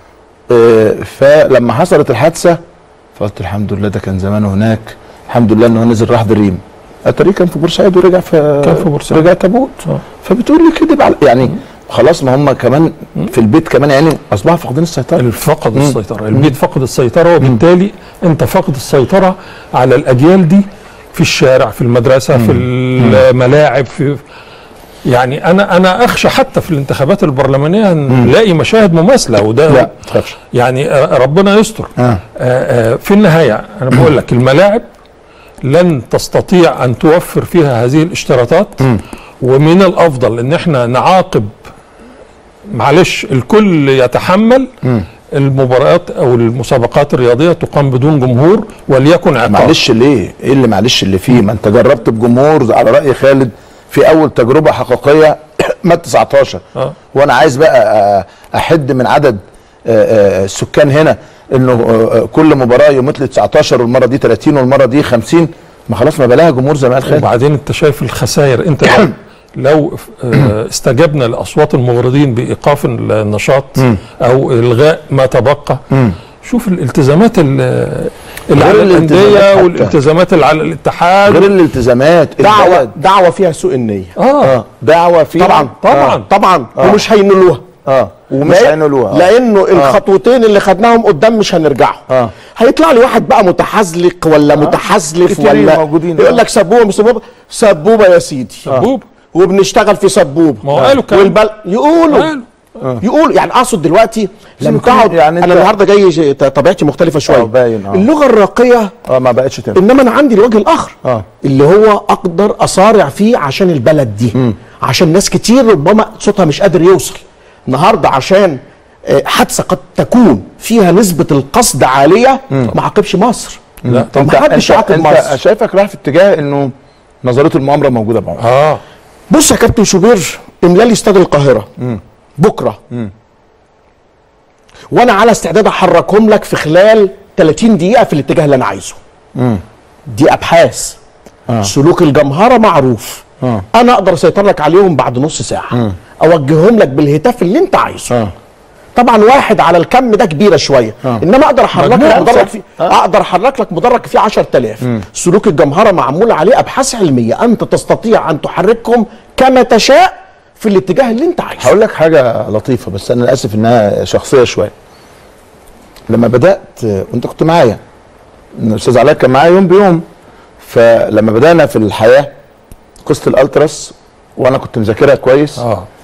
فلما حصلت الحادثه فقلت الحمد لله ده كان زمانه هناك، الحمد لله انه نزل راح دريم. الطريق كان في بورسعيد ورجع كان في بورسعيد رجع تابوت. فبتقول لي كده يعني خلاص ما هم كمان في البيت كمان يعني اصبحوا فاقدين السيطره. فقد السيطره، البيت فقد السيطره، وبالتالي انت فاقد السيطره على الاجيال دي في الشارع، في المدرسه، في الملاعب، يعني انا اخشى حتى في الانتخابات البرلمانيه نلاقي مشاهد مماثله. وده لا تخافش يعني ربنا يستر. في النهايه انا بقول لك الملاعب لن تستطيع ان توفر فيها هذه الاشتراطات. ومن الافضل ان احنا نعاقب، معلش الكل يتحمل المباريات او المسابقات الرياضيه تقام بدون جمهور وليكن عقاب. معلش ليه؟ ايه اللي معلش اللي فيه؟ ما انت جربت بجمهور على راي خالد في اول تجربه حقيقيه مات 19. وانا عايز بقى احد من عدد السكان هنا انه كل مباراه يموت لي 19 والمره دي 30 والمره دي 50، ما خلاص ما بلاها جمهور زي ما قال خالد. وبعدين انت شايف الخسائر. انت لو استجبنا لاصوات المغرضين بايقاف النشاط او الغاء ما تبقى، شوف الالتزامات اللي على الانديه والالتزامات اللي على الاتحاد، غير الالتزامات دعوه فيها سوء النيه. دعوه فيها طبعا ومش هينولوها. ومش هينولوها لانه الخطوتين اللي خدناهم قدام مش هنرجعهم. هيطلع لي واحد بقى متحزلق ولا متحزلف ولا يقول لك سبوبه مش سبوبه. سبوبه يا سيدي، سبوبه وبنشتغل في سبوبه. ما هو قالوا كده يقولوا يقول يعني اقصد دلوقتي لم تعد يعني انا النهارده جاي طبيعتي مختلفه شويه باين اللغه الراقيه ما بقتش تنفع. انما انا عندي الوجه الاخر اللي هو اقدر اصارع فيه عشان البلد دي عشان ناس كتير ربما صوتها مش قادر يوصل النهارده عشان حادثه قد تكون فيها نسبه القصد عاليه ما عاقبش مصر. لا طب ما حدش يعاقب مصر. انت شايفك رايح في اتجاه انه نظريه المؤامره موجوده بعمر. بص يا كابتن شوبير املا لي استاد القاهره بكره وانا على استعداد احركهم لك في خلال 30 دقيقه في الاتجاه اللي انا عايزه. دي ابحاث سلوك الجمهره معروف. انا اقدر اسيطر لك عليهم بعد نص ساعه اوجههم لك بالهتاف اللي انت عايزه. طبعا واحد على الكم ده كبيره شويه انما اقدر احرك لك مدرج فيه اقدر احرك لك مدرج فيه 10000. سلوك الجمهره معمول عليه ابحاث علميه انت تستطيع ان تحركهم كما تشاء في الاتجاه اللي انت عايزه. هقول لك حاجه لطيفه بس انا اسف انها شخصيه شويه. لما بدات وانت كنت معايا الاستاذ علاء كان معايا يوم بيوم فلما بدانا في الحياه قصه الالتراس وانا كنت مذاكرها كويس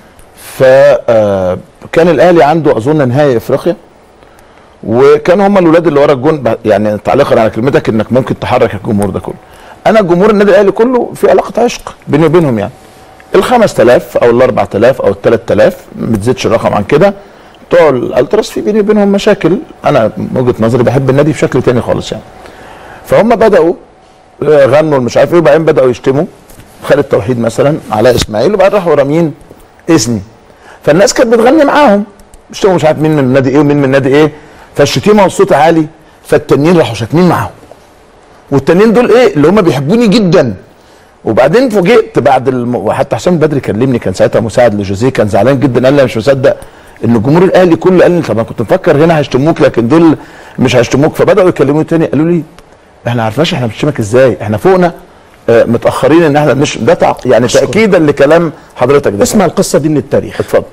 فكان الاهلي عنده اظن نهائي افريقيا وكانوا هم الاولاد اللي ورا الجون يعني تعليقا على كلمتك انك ممكن تحرك الجمهور ده كله. انا جمهور النادي الاهلي كله في علاقه عشق بيني وبينهم يعني. ال 5000 او ال 4000 او ال 3000 ما بتزيدش الرقم عن كده بتوع الالتراس في بيني وبينهم مشاكل. انا من وجهه نظري بحب النادي بشكل تاني خالص يعني. فهم بداوا غنوا مش عارف ايه وبعدين بداوا يشتموا خالد توحيد مثلا علاء اسماعيل وبعدين راحوا رامين اسمي. فالناس كانت بتغني معاهم بيشتموا مش عارف مين من النادي ايه ومين من النادي ايه فالشتيمه والصوت عالي فالتانيين راحوا شاتمين معاهم. والتانيين دول ايه اللي هم بيحبوني جدا. وبعدين فوجئت بعد وحتى حسام بدري كلمني كان ساعتها مساعد لجوزيه كان زعلان جدا قال لي مش مصدق ان الجمهور الاهلي كله قال لي طب انا كنت مفكر هنا هيشتموك لكن دول مش هيشتموك. فبداوا يكلموني تاني قالوا لي احنا عرفناش احنا بنشتمك ازاي احنا فوقنا متاخرين ان احنا مش ده يعني تاكيدا لكلام حضرتك ده. اسمع القصه دي من التاريخ. اتفضل.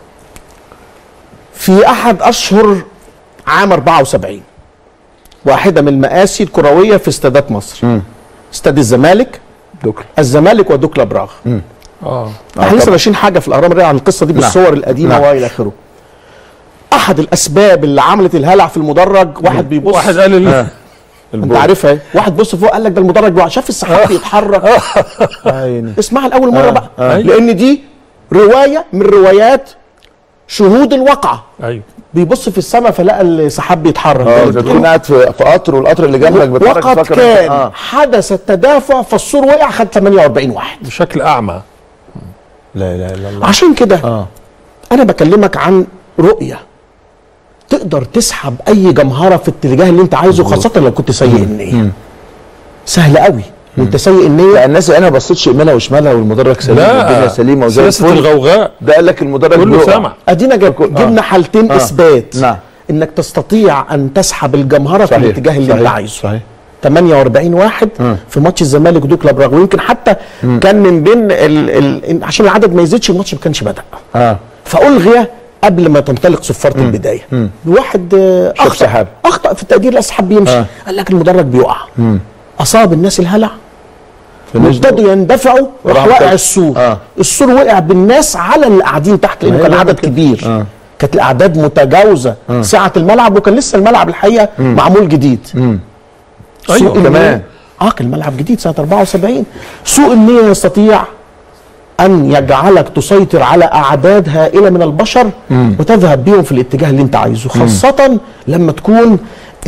في احد اشهر عام 74 واحده من المآسي الكرويه في استادات مصر استاد الزمالك الزمالك ودوكلا براغ. احنا لسه ماشيين حاجه في الاهرام عن القصه دي بالصور القديمه والى اخره. احد الاسباب اللي عملت الهلع في المدرج واحد بيبص واحد قال انت عارفها ايه واحد بص فوق قال لك ده المدرج بيقع شاف السحاب بيتحرك. اسمعها لاول مره بقى لان دي روايه من روايات شهود الواقعه. ايوه بيبص في السماء فلقى السحاب بيتحرك. تكون قاعد في قطر والقطر اللي جنبك بيتحرك. وقد كان حدث التدافع فالسور وقع خد 48 واحد بشكل اعمى. لا اله الا الله. عشان كده انا بكلمك عن رؤيه تقدر تسحب اي جمهره في الاتجاه اللي انت عايزه خاصه لو كنت سيء النيه. سهل قوي وانت سيء النيه. الناس انا بصيتش يمينها وشمالها والمدرج سليم والدنيا سليمه وزي سياسه الغوغاء ده قال لك المدرج كله سامع. ادينا جبنا حالتين اثبات انك تستطيع ان تسحب الجمهره في الاتجاه اللي انت عايزه. صحيح. 48 واحد في ماتش الزمالك ودوكلا براغ ويمكن حتى كان من بين عشان العدد ما يزيدش الماتش ما كانش بدا فالغي قبل ما تنطلق صفاره البدايه. واحد اخطا في التقدير الاسحاب بيمشي قال لك المدرج بيقع. اصاب الناس الهلع وابتدوا يندفعوا راح واقع السور. السور وقع بالناس على اللي قاعدين تحت لانه كان عدد كبير. كانت الاعداد متجاوزه سعه الملعب وكان لسه الملعب الحقيقه معمول جديد. ايوه كمان كان الملعب جديد سنه 74. سوء النيه يستطيع ان يجعلك تسيطر على اعداد هائله من البشر وتذهب بيهم في الاتجاه اللي انت عايزه خاصه لما تكون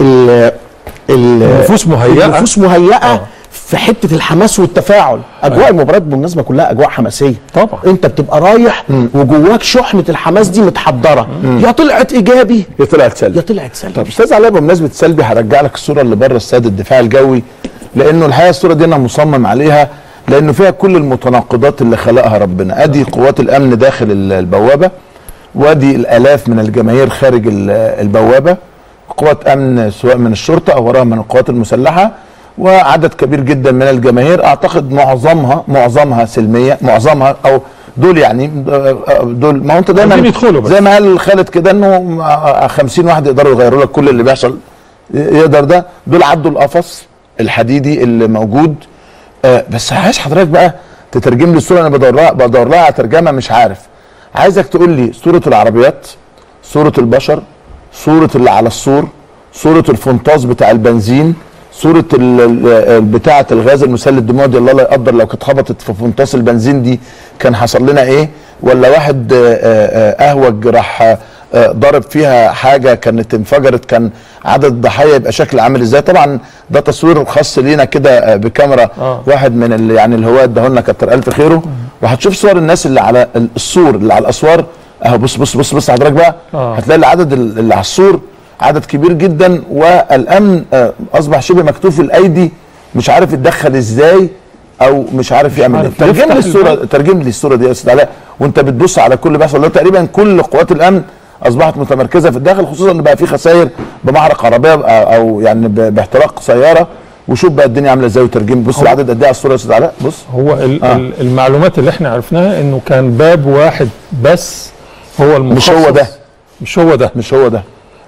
النفوس مهيئه في حته الحماس والتفاعل. اجواء المباريات بالمناسبه كلها اجواء حماسيه طبعا. انت بتبقى رايح وجواك شحنه الحماس دي متحضره يا طلعت ايجابي يا طلعت سلبي يا طلعت سلبي. طب استاذ علاء بمناسبه سلبي هرجع لك الصوره اللي بره استاد الدفاع الجوي لانه الحقيقه الصوره دي انا مصمم عليها لانه فيها كل المتناقضات اللي خلقها ربنا. ادي قوات الامن داخل البوابه وادي الالاف من الجماهير خارج البوابه قوات امن سواء من الشرطه او وراها من القوات المسلحه وعدد كبير جدا من الجماهير اعتقد معظمها سلميه معظمها او دول يعني دول ما هو انت دايما زي ما قال خالد كده انه 50 واحد يقدروا يغيروا لك كل اللي بيحصل يقدر ده دول عدوا القفص الحديدي اللي موجود. بس عايز حضرتك بقى تترجم لي الصوره. انا بدور لها على ترجمه مش عارف. عايزك تقول لي صوره العربيات صوره البشر، صوره اللي على السور، صوره الفونتاز بتاع البنزين، صوره بتاعه الغاز المسيل للدموع دي الله لا يقدر لو كانت خبطت في فونتاز البنزين دي كان حصل لنا ايه، ولا واحد اهوج راح ضرب فيها حاجه كانت انفجرت كان عدد الضحايا يبقى شكل عامل ازاي. طبعا ده تصوير خاص لينا كده بكاميرا واحد من اللي يعني الهواة اداهولنا كتر الف خيره. وهتشوف صور الناس اللي على السور اللي على الاسوار اهو. بص بص بص بص حضرتك بقى هتلاقي العدد اللي على السور عدد كبير جدا، والامن اصبح شبه مكتوف الايدي، مش عارف يتدخل ازاي او مش عارف يعمل ايه. ترجم لي الصوره، ترجم لي الصوره دي يا استاذ علاء وانت بتبص على كل اللي بيحصل ده. تقريبا كل قوات الامن اصبحت متمركزه في الداخل، خصوصا ان بقى في خسائر بمحرق عربيه او يعني باحتراق سياره. وشوف بقى الدنيا عامله ازاي وترجم. بص العدد قد ايه على الصوره يا استاذ علاء. بص هو المعلومات اللي احنا عرفناها انه كان باب واحد بس هو المخصص. مش هو ده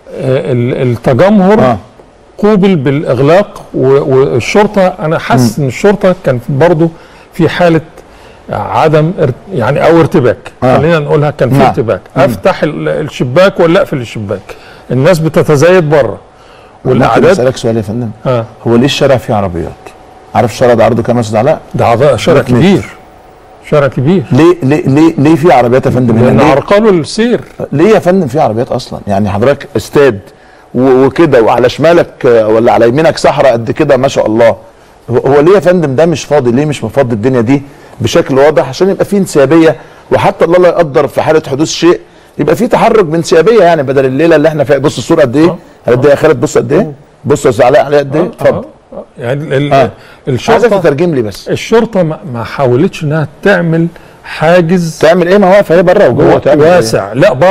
التجمهر قوبل بالاغلاق، والشرطه انا حاسس ان الشرطه كان برضه في حاله عدم يعني او ارتباك. خلينا نقولها كان في ارتباك. افتح الشباك ولا اقفل الشباك؟ الناس بتتزايد بره والاعداد. اسالك سؤال يا فندم، هو ليه الشارع فيه عربيات؟ عارف الشارع ده عرضه كام يا استاذ علاء؟ ده شارع كبير، شارع كبير. ليه في عربيات يا فندم هنا؟ لان عرقلوا السير. ليه يا فندم في عربيات اصلا؟ يعني حضرتك استاد وكده وعلى شمالك ولا على يمينك صحراء قد كده ما شاء الله. هو ليه يا فندم ده مش فاضي؟ ليه مش مفضي الدنيا دي بشكل واضح عشان يبقى في انسيابيه، وحتى الله لا يقدر في حاله حدوث شيء يبقى في تحرك بانسيابيه، يعني بدل الليله اللي احنا فيها. بص الصوره قد ايه؟ قد ايه يا خالد؟ بص قد ايه؟ بص يا استاذ علاء عليها قد ايه؟ اتفضل. يعني الشرطه عايزك تترجم لي بس. الشرطه ما حاولتش انها تعمل حاجز. تعمل ايه؟ ما واقفه هي بره وجوه واسع. إيه؟ لا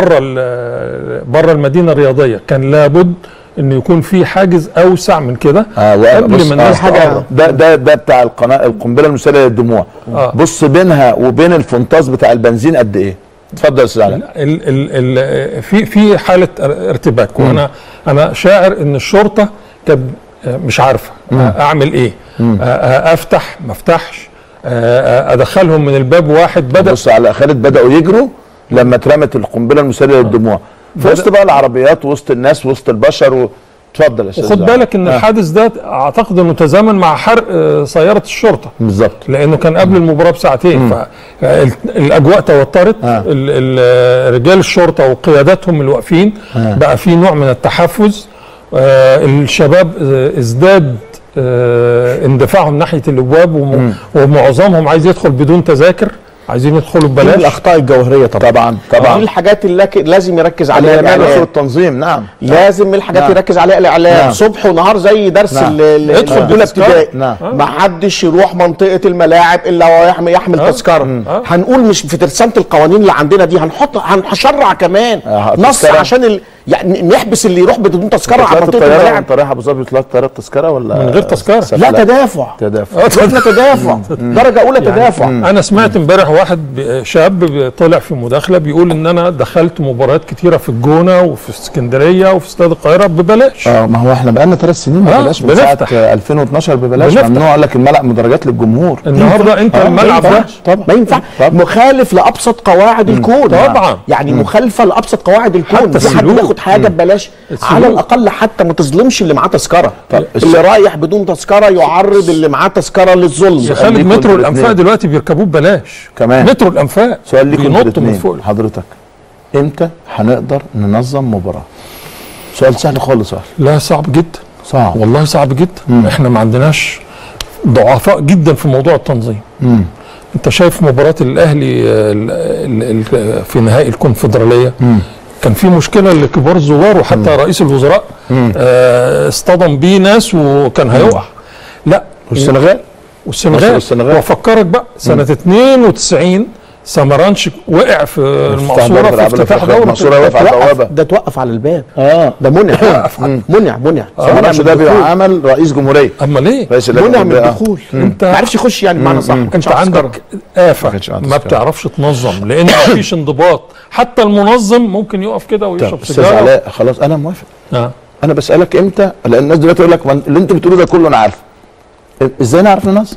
بره المدينه الرياضيه كان لابد انه يكون في حاجز اوسع من كده قبل ما الناس حاجه. ده بتاع القنبله المسيله للدموع. بص بينها وبين الفونتاز بتاع البنزين قد ايه؟ اتفضل يا استاذ علاء. في حاله ارتباك، وانا شاعر ان الشرطه كانت مش عارفه اعمل ايه. افتح ما افتحش، ادخلهم من الباب واحد. بص على خالد بداوا يجروا لما اترمت القنبله المسيله للدموع في وسط بقى العربيات وسط الناس وسط البشر. اتفضل يا استاذ. وخد بالك ان الحادث ده اعتقد انه تزامن مع حرق سياره الشرطه بالظبط، لانه كان قبل المباراه بساعتين. فالاجواء توترت. رجال الشرطه وقياداتهم اللي واقفين بقى في نوع من التحفز. الشباب ازداد اندفاعهم ناحيه الابواب، ومعظمهم عايز يدخل بدون تذاكر، عايزين يدخلوا ببلاش. الاخطاء الجوهريه طبعا دي الحاجات اللي لازم يركز عليها الاعلام. التنظيم لازم الحاجات يركز عليها الاعلام صبح ونهار زي درس ادخل دول ابتدائي. ما حدش يروح منطقه الملاعب الا وهو يحمل تذكره. هنقول مش في ترسانه القوانين اللي عندنا دي هنشرع كمان نص عشان يعني نحبس اللي يروح بدون تذكره على منطقه الملاعب. انت رايح ابو ظبي طلعت طياره تذكره ولا من غير تذكره؟ لا تدافع درجه اولى تدافع. انا سمعت امبارح واحد شاب طلع في مداخله بيقول ان انا دخلت مباريات كتيره في الجونه وفي اسكندريه وفي استاد القاهره ببلاش. ما هو احنا بقالنا 3 سنين ببلاش من ساعه 2012 ببلاش. ممنوع قال لك الملعب مدرجات للجمهور. النهارده انت الملعب ده طبعا ما ينفع، مخالف لابسط قواعد الكون. طبعا يعني مخالفه لابسط قواعد الكون. في حد بياخد حاجه ببلاش على الاقل حتى ما تظلمش اللي معاه تذكره. اللي رايح بدون تذكره يعرض اللي معاه تذكره للظلم. يا خالد مترو الانفاق دلوقتي بيركبوه ببلاش كمان. مترو الانفاق سؤال ليكم من فوق حضرتك، امتى هنقدر ننظم مباراه؟ سؤال سهل خالص. لا صعب جدا. صعب والله صعب جدا. احنا ما عندناش ضعفاء جدا في موضوع التنظيم. انت شايف مباراه الاهلي في نهائي الكونفدراليه كان في مشكله لكبار الزوار، وحتى رئيس الوزراء اصطدم بيه ناس وكان هيقع. لا والسنغال وافكرك بقى سنه 92 سمرانش وقع في المقصوره في افتتاح دوره. ده توقف على الباب. ده منع سمرانش ده بيبقى عمل رئيس جمهوريه. امال ايه؟ منع من الدخول. انت ما عرفش يخش يعني بمعنى صح. انت عندك آفة ما بتعرفش تنظم لان ما فيش انضباط. حتى المنظم ممكن يقف كده ويشرب سيجاره. استاذ علاء خلاص انا موافق. انا بسالك امتى، لان الناس دلوقتي يقول لك اللي انتوا بتقولوه ده كله انا عارفه. ازاي نعرف ننظم؟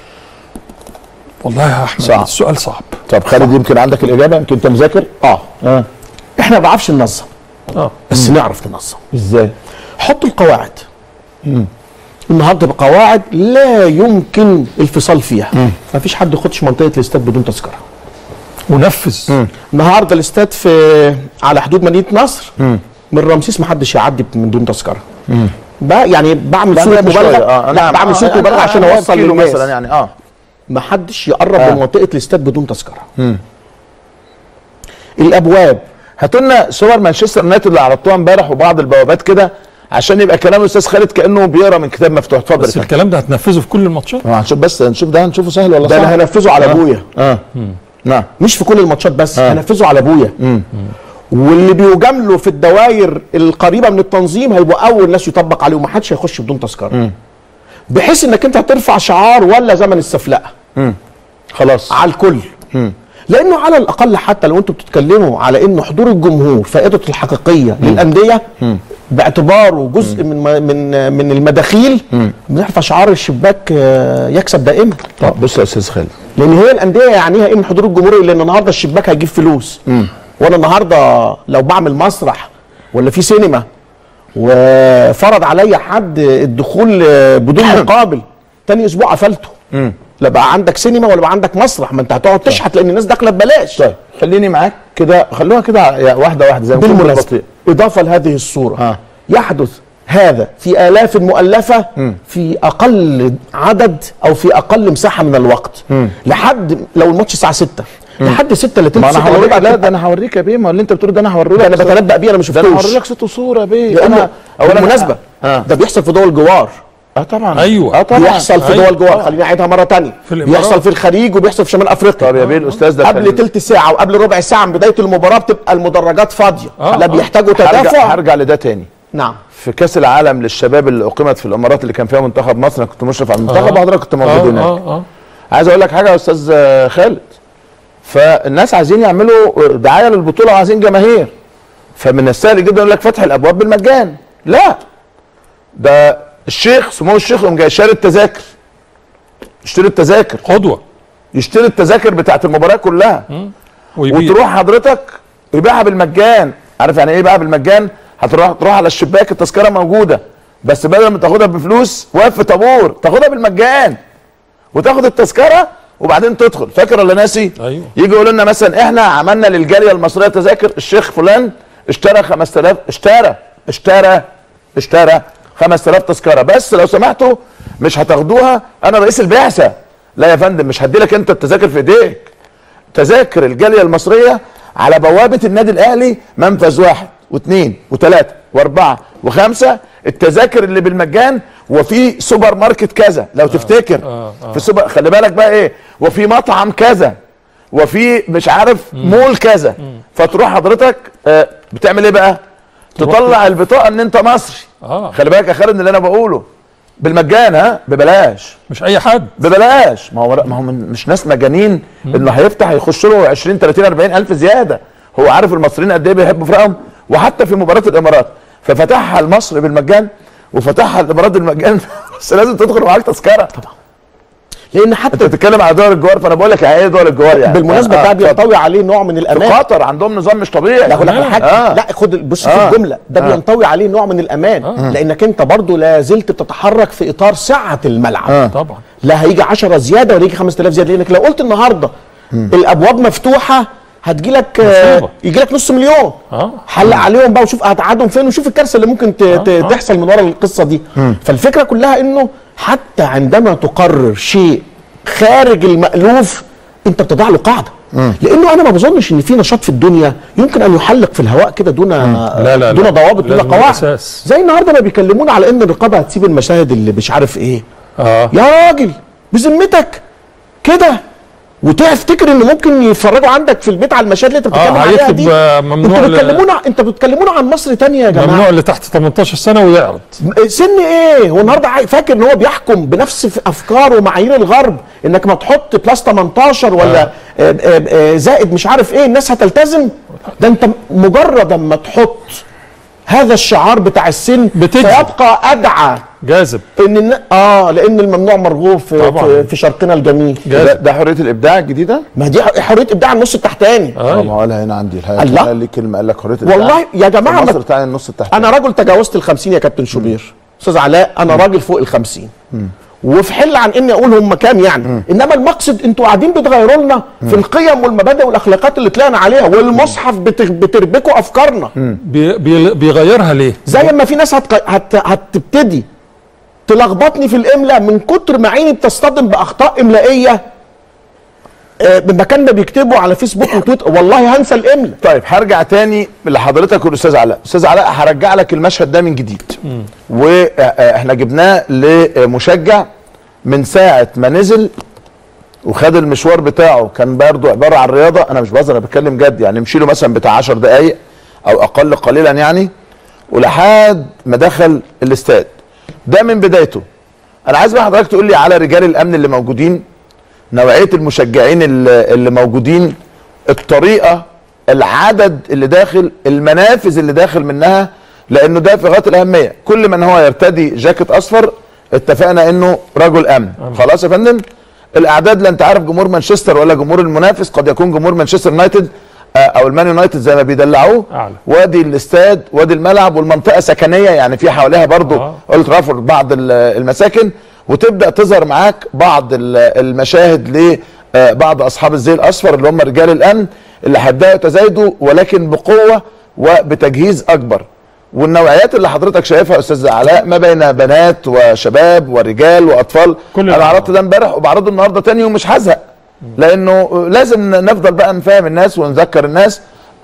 والله يا احمد السؤال صعب. طب خالد يمكن عندك الاجابه، يمكن انت مذاكر. احنا ما بنعرفش ننظم بس نعرف ننظم ازاي؟ حط القواعد. النهارده بقواعد لا يمكن الفصال فيها. ما فيش حد يخدش منطقه الاستاد بدون تذكره. ونفذ. النهارده الاستاد على حدود مدينه نصر، من رمسيس ما حدش يعدي من دون تذكره. يعني بعمل صوره مبالغه. لا بعمل صوره مبالغه عشان اوصل للناس مثلا يعني ما حدش يقرب من منطقه الاستاد بدون تذكره. الابواب، هاتوا لنا صور مانشستر يونايتد اللي عرضتوها امبارح وبعض البوابات كده عشان يبقى كلام الاستاذ خالد كانه بيقرا من كتاب مفتوح. اتفضل. بس الكلام ده هتنفذه في كل الماتشات؟ هنشوف، بس هنشوف ده، هنشوفه سهل ولا صعب. ده انا هنفذه على ابويا. نعم. مش في كل الماتشات بس، هنفذه على ابويا. واللي بيجاملوا في الدوائر القريبه من التنظيم هيبقوا اول ناس يطبق عليهم، ما حدش هيخش بدون تذكره. بحيث انك انت هترفع شعار ولا زمن السفلقه. خلاص على الكل. لانه على الاقل حتى لو انتم بتتكلموا على انه حضور الجمهور فائدته الحقيقيه للانديه باعتباره جزء من المداخيل، بنرفع شعار الشباك يكسب دائما. طب بص يا استاذ خالد، لان هي الانديه يعنيها ايه من حضور الجمهور؟ لان النهارده الشباك هيجيب فلوس. وانا النهارده لو بعمل مسرح ولا في سينما وفرض عليا حد الدخول بدون مقابل، تاني اسبوع قفلته. لا بقى عندك سينما ولا بقى عندك مسرح، ما انت هتقعد تشحت لان الناس داخله ببلاش. طيب خليني معاك كده، خلوها كده واحده واحده زي ما بالمناسبه. اضافه لهذه الصوره يحدث هذا في آلاف مؤلفة في أقل عدد أو في أقل مساحة من الوقت. لحد لو الماتش الساعة 6 لحد 6 ل 9 6 لا ده أنا هوريك يا بيه، ما اللي أنت بتقوله ده أنا هوريه لك. أنا بتنبأ بيه، أنا ما شفتوش. ده أنا هوري لك صوت وصورة يا بيه. أنا بالمناسبة ده بيحصل في دول الجوار. طبعا. ايوه طبعا بيحصل في دول الجوار. خليني اعيدها مره ثانيه. بيحصل في الخليج وبيحصل في شمال افريقيا. طب يا بيه الاستاذ ده قبل تلت ساعه وقبل ربع ساعه من بدايه المباراه بتبقى المدرجات فاضيه. لا بيحتاجوا تدافع. هرجع لده تاني. نعم. في كاس العالم للشباب اللي اقيمت في الامارات اللي كان فيها منتخب مصر، انا كنت مشرف على المنتخب وحضرتك كنت موجود هناك. عايز اقول لك حاجه يا استاذ خالد، فالناس عايزين يعملوا دعايه للبطوله وعايزين جماهير، فمن السهل جدا يقول لك فتح الابواب بالمجان. لا، ده الشيخ سمو الشيخ يقوم جاي شاري التذاكر، يشتري التذاكر قدوه، يشتري التذاكر بتاعت المباراه كلها وتروح حضرتك يبيعها بالمجان. عارف يعني ايه يبيعها بالمجان؟ هتروح على الشباك، التذكره موجوده، بس بدل ما تاخدها بفلوس واقف في طابور، تاخدها بالمجان وتاخد التذكره وبعدين تدخل. فاكر ولا ناسي؟ ايوه. يجي يقول لنا مثلا احنا عملنا للجاليه المصريه تذاكر، الشيخ فلان اشترى 5000 اشترى 5000 تذكره، بس لو سمحتوا مش هتاخدوها، انا رئيس البعثه. لا يا فندم، مش هدي لك انت التذاكر في ايديك. تذاكر الجاليه المصريه على بوابه النادي الاهلي منفذ 1 و2 و3 و4 و5، التذاكر اللي بالمجان، وفي سوبر ماركت كذا لو تفتكر في سوبر، خلي بالك بقى ايه، وفي مطعم كذا، وفي مش عارف مول كذا. فتروح حضرتك بتعمل ايه بقى؟ تطلع البطاقه ان انت مصري. خلي بالك يا خالد من اللي انا بقوله، بالمجان، ببلاش، مش اي حد، ببلاش. ما هو مش ناس مجانين انه هيفتح يخش له 20 30 40 الف زياده. هو عارف المصريين قد ايه بيحبوا فرقهم، وحتى في مباراه الامارات ففتحها لمصر بالمجان وفتحها الامارات بالمجان بس لازم تدخل معاك تذكره طبعا، لان حتى انت بتتكلم على دول الجوار، فانا بقول لك ايه دول الجوار يعني. بالمناسبه ده بينطوي عليه نوع من الامان. في قطر عندهم نظام مش طبيعي. لا خد حاجه، لا خد بص في الجمله ده بينطوي عليه نوع من الامان. لانك انت برضو لا زلت بتتحرك في اطار سعه الملعب. طبعا لا هيجي 10 زياده ولا يجي 5000 زياده، لانك لو قلت النهارده الابواب مفتوحه هتجي لك يجي لك نص مليون. حلق عليهم بقى وشوف هتقعدهم فين وشوف الكارثه اللي ممكن تحصل من ورا القصه دي. فالفكره كلها انه حتى عندما تقرر شيء خارج المألوف انت بتضع له قاعده. لانه انا ما بظنش ان في نشاط في الدنيا يمكن ان يحلق في الهواء كده دون دون ضوابط دون قواعد. زي النهارده ما بيكلمونا على ان الرقابه هتسيب المشاهد اللي مش عارف ايه. يا راجل بذمتك كده وتفتكر ان ممكن يتفرجوا عندك في البيت على المشاهد اللي انت بتتكلم عليها دي؟ انتوا بتكلمونا عن مصر تانية يا جماعه. ممنوع اللي تحت 18 سنه ويعرض. سن ايه؟ هو النهارده فاكر ان هو بيحكم بنفس افكار ومعايير الغرب، انك ما تحط بلس 18 ولا زائد مش عارف ايه الناس هتلتزم؟ ده انت مجرد اما تحط هذا الشعار بتاع السن سيبقى ادعى جاذب ان لان الممنوع مرغوب في شرقنا الجميل. ده حريه الابداع الجديده؟ ما دي حريه ابداع النص التحتاني. ما قالها هنا عندي الحقيقه. قال لي كلمه، قال لك حريه الابداع والله يا جماعه مصر بتاع النص التحتاني. انا راجل تجاوزت ال50 يا كابتن شوبير. استاذ علاء انا راجل فوق ال50 وفي حل عن اني اقول هم كام يعني. انما المقصد انتوا قاعدين بتغيروا لنا في القيم والمبادئ والاخلاقات اللي طلعنا عليها، والمصحف بتربكوا افكارنا. بيغيرها ليه؟ زي ما في ناس هتبتدي تلخبطني في الاملاء من كتر ما عيني بتصطدم باخطاء املائيه بمكان ما بيكتبوا على فيسبوك وتويتر، والله هنسى الاملاء. طيب هرجع تاني لحضرتك والاستاذ علاء. استاذ علاء هرجع لك المشهد ده من جديد. واحنا جبناه لمشجع من ساعه ما نزل وخد المشوار بتاعه، كان برضه عباره عن رياضه. انا مش بهزر، انا بتكلم جد يعني. مشي له مثلا بتاع 10 دقائق او اقل قليلا يعني، ولحد ما دخل الاستاد ده من بدايته. انا عايز بقى حضرتك تقول لي على رجال الامن اللي موجودين، نوعيه المشجعين اللي موجودين، الطريقه، العدد اللي داخل، المنافذ اللي داخل منها، لانه ده في غايه الاهميه. كل من هو يرتدي جاكيت اصفر اتفقنا انه رجل امن. خلاص يا فندم. الاعداد لا انت عارف جمهور مانشستر ولا جمهور المنافس، قد يكون جمهور مانشستر يونايتد او المان يونايتد زي ما بيدلعوه وادي الاستاد وادي الملعب والمنطقه سكنيه يعني في حواليها برضه اولد ترافورد بعض المساكن، وتبدا تظهر معاك بعض المشاهد لبعض اصحاب الزي الاصفر اللي هم رجال الامن اللي هيبداوا يتزايدوا ولكن بقوه وبتجهيز اكبر. والنوعيات اللي حضرتك شايفها يا استاذ علاء ما بين بنات وشباب ورجال واطفال. انا عرضت ده امبارح وبعرضه النهارده تاني ومش هزهق، لانه لازم نفضل بقى نفهم الناس ونذكر الناس.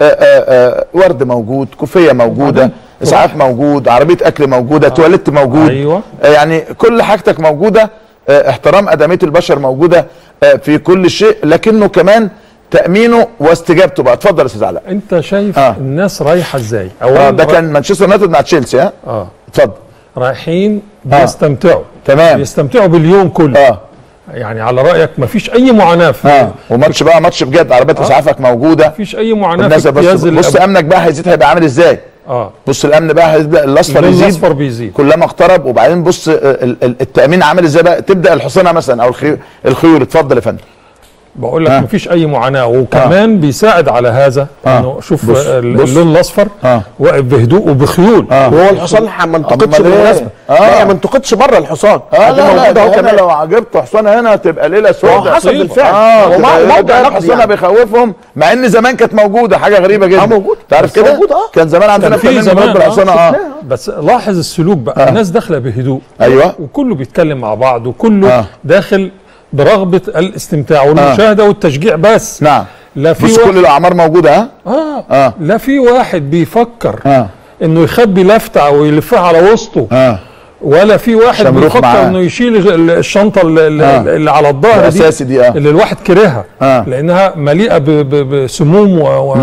ورد موجود، كوفيه موجوده، اسعاف موجود، عربيه اكل موجوده، تواليت موجود. أيوة. يعني كل حاجتك موجوده. احترام ادميه البشر موجوده في كل شيء، لكنه كمان تامينه واستجابته بقى. اتفضل يا استاذ علاء. انت شايف الناس رايحه ازاي؟ ده كان مانشستر يونايتد مع تشيلسي. اتفضل. رايحين بيستمتعوا. تمام. بيستمتعوا باليوم كله. يعني على رايك مفيش اي معاناه وماتش بقى ماتش بجد، عربيات اسعافك موجوده، مفيش اي معاناه في الجهاز. بص امنك بقى هيزيد، هيبقى عامل ازاي. بص الامن بقى هيبدا الاصفر يزيد كلما اقترب. وبعدين بص التامين عامل ازاي بقى. تبدا الحصانه مثلا او الخيول. اتفضل يا فندم. بقول لك مفيش اي معاناه، وكمان بيساعد على هذا انه شوف اللون الاصفر واقف بهدوء وبخيول. وهو الحصان ما انتقدش بالمناسبه. لا ما انتقدش بره الحصان. لا هنا لو عجبته حصانه هنا تبقى ليله سوداء. حصل بالفعل. وموضع الحصانه بيخوفهم، مع ان زمان كانت موجوده حاجه غريبه جدا. موجود. تعرف كده؟ كان زمان عندنا في زمان بالحصانه. بس لاحظ السلوك بقى. الناس داخله بهدوء. ايوه. وكله بيتكلم مع بعض، وكله داخل برغبة الاستمتاع والمشاهدة والتشجيع بس. نعم. لا في بس كل الأعمار موجودة. لا في واحد بيفكر انه يخبي لفتة او يلفها على وسطه. ولا في واحد بيفكر انه يشيل الشنطة اللي على الظهر دي اللي الواحد كرهها لانها مليئة بسموم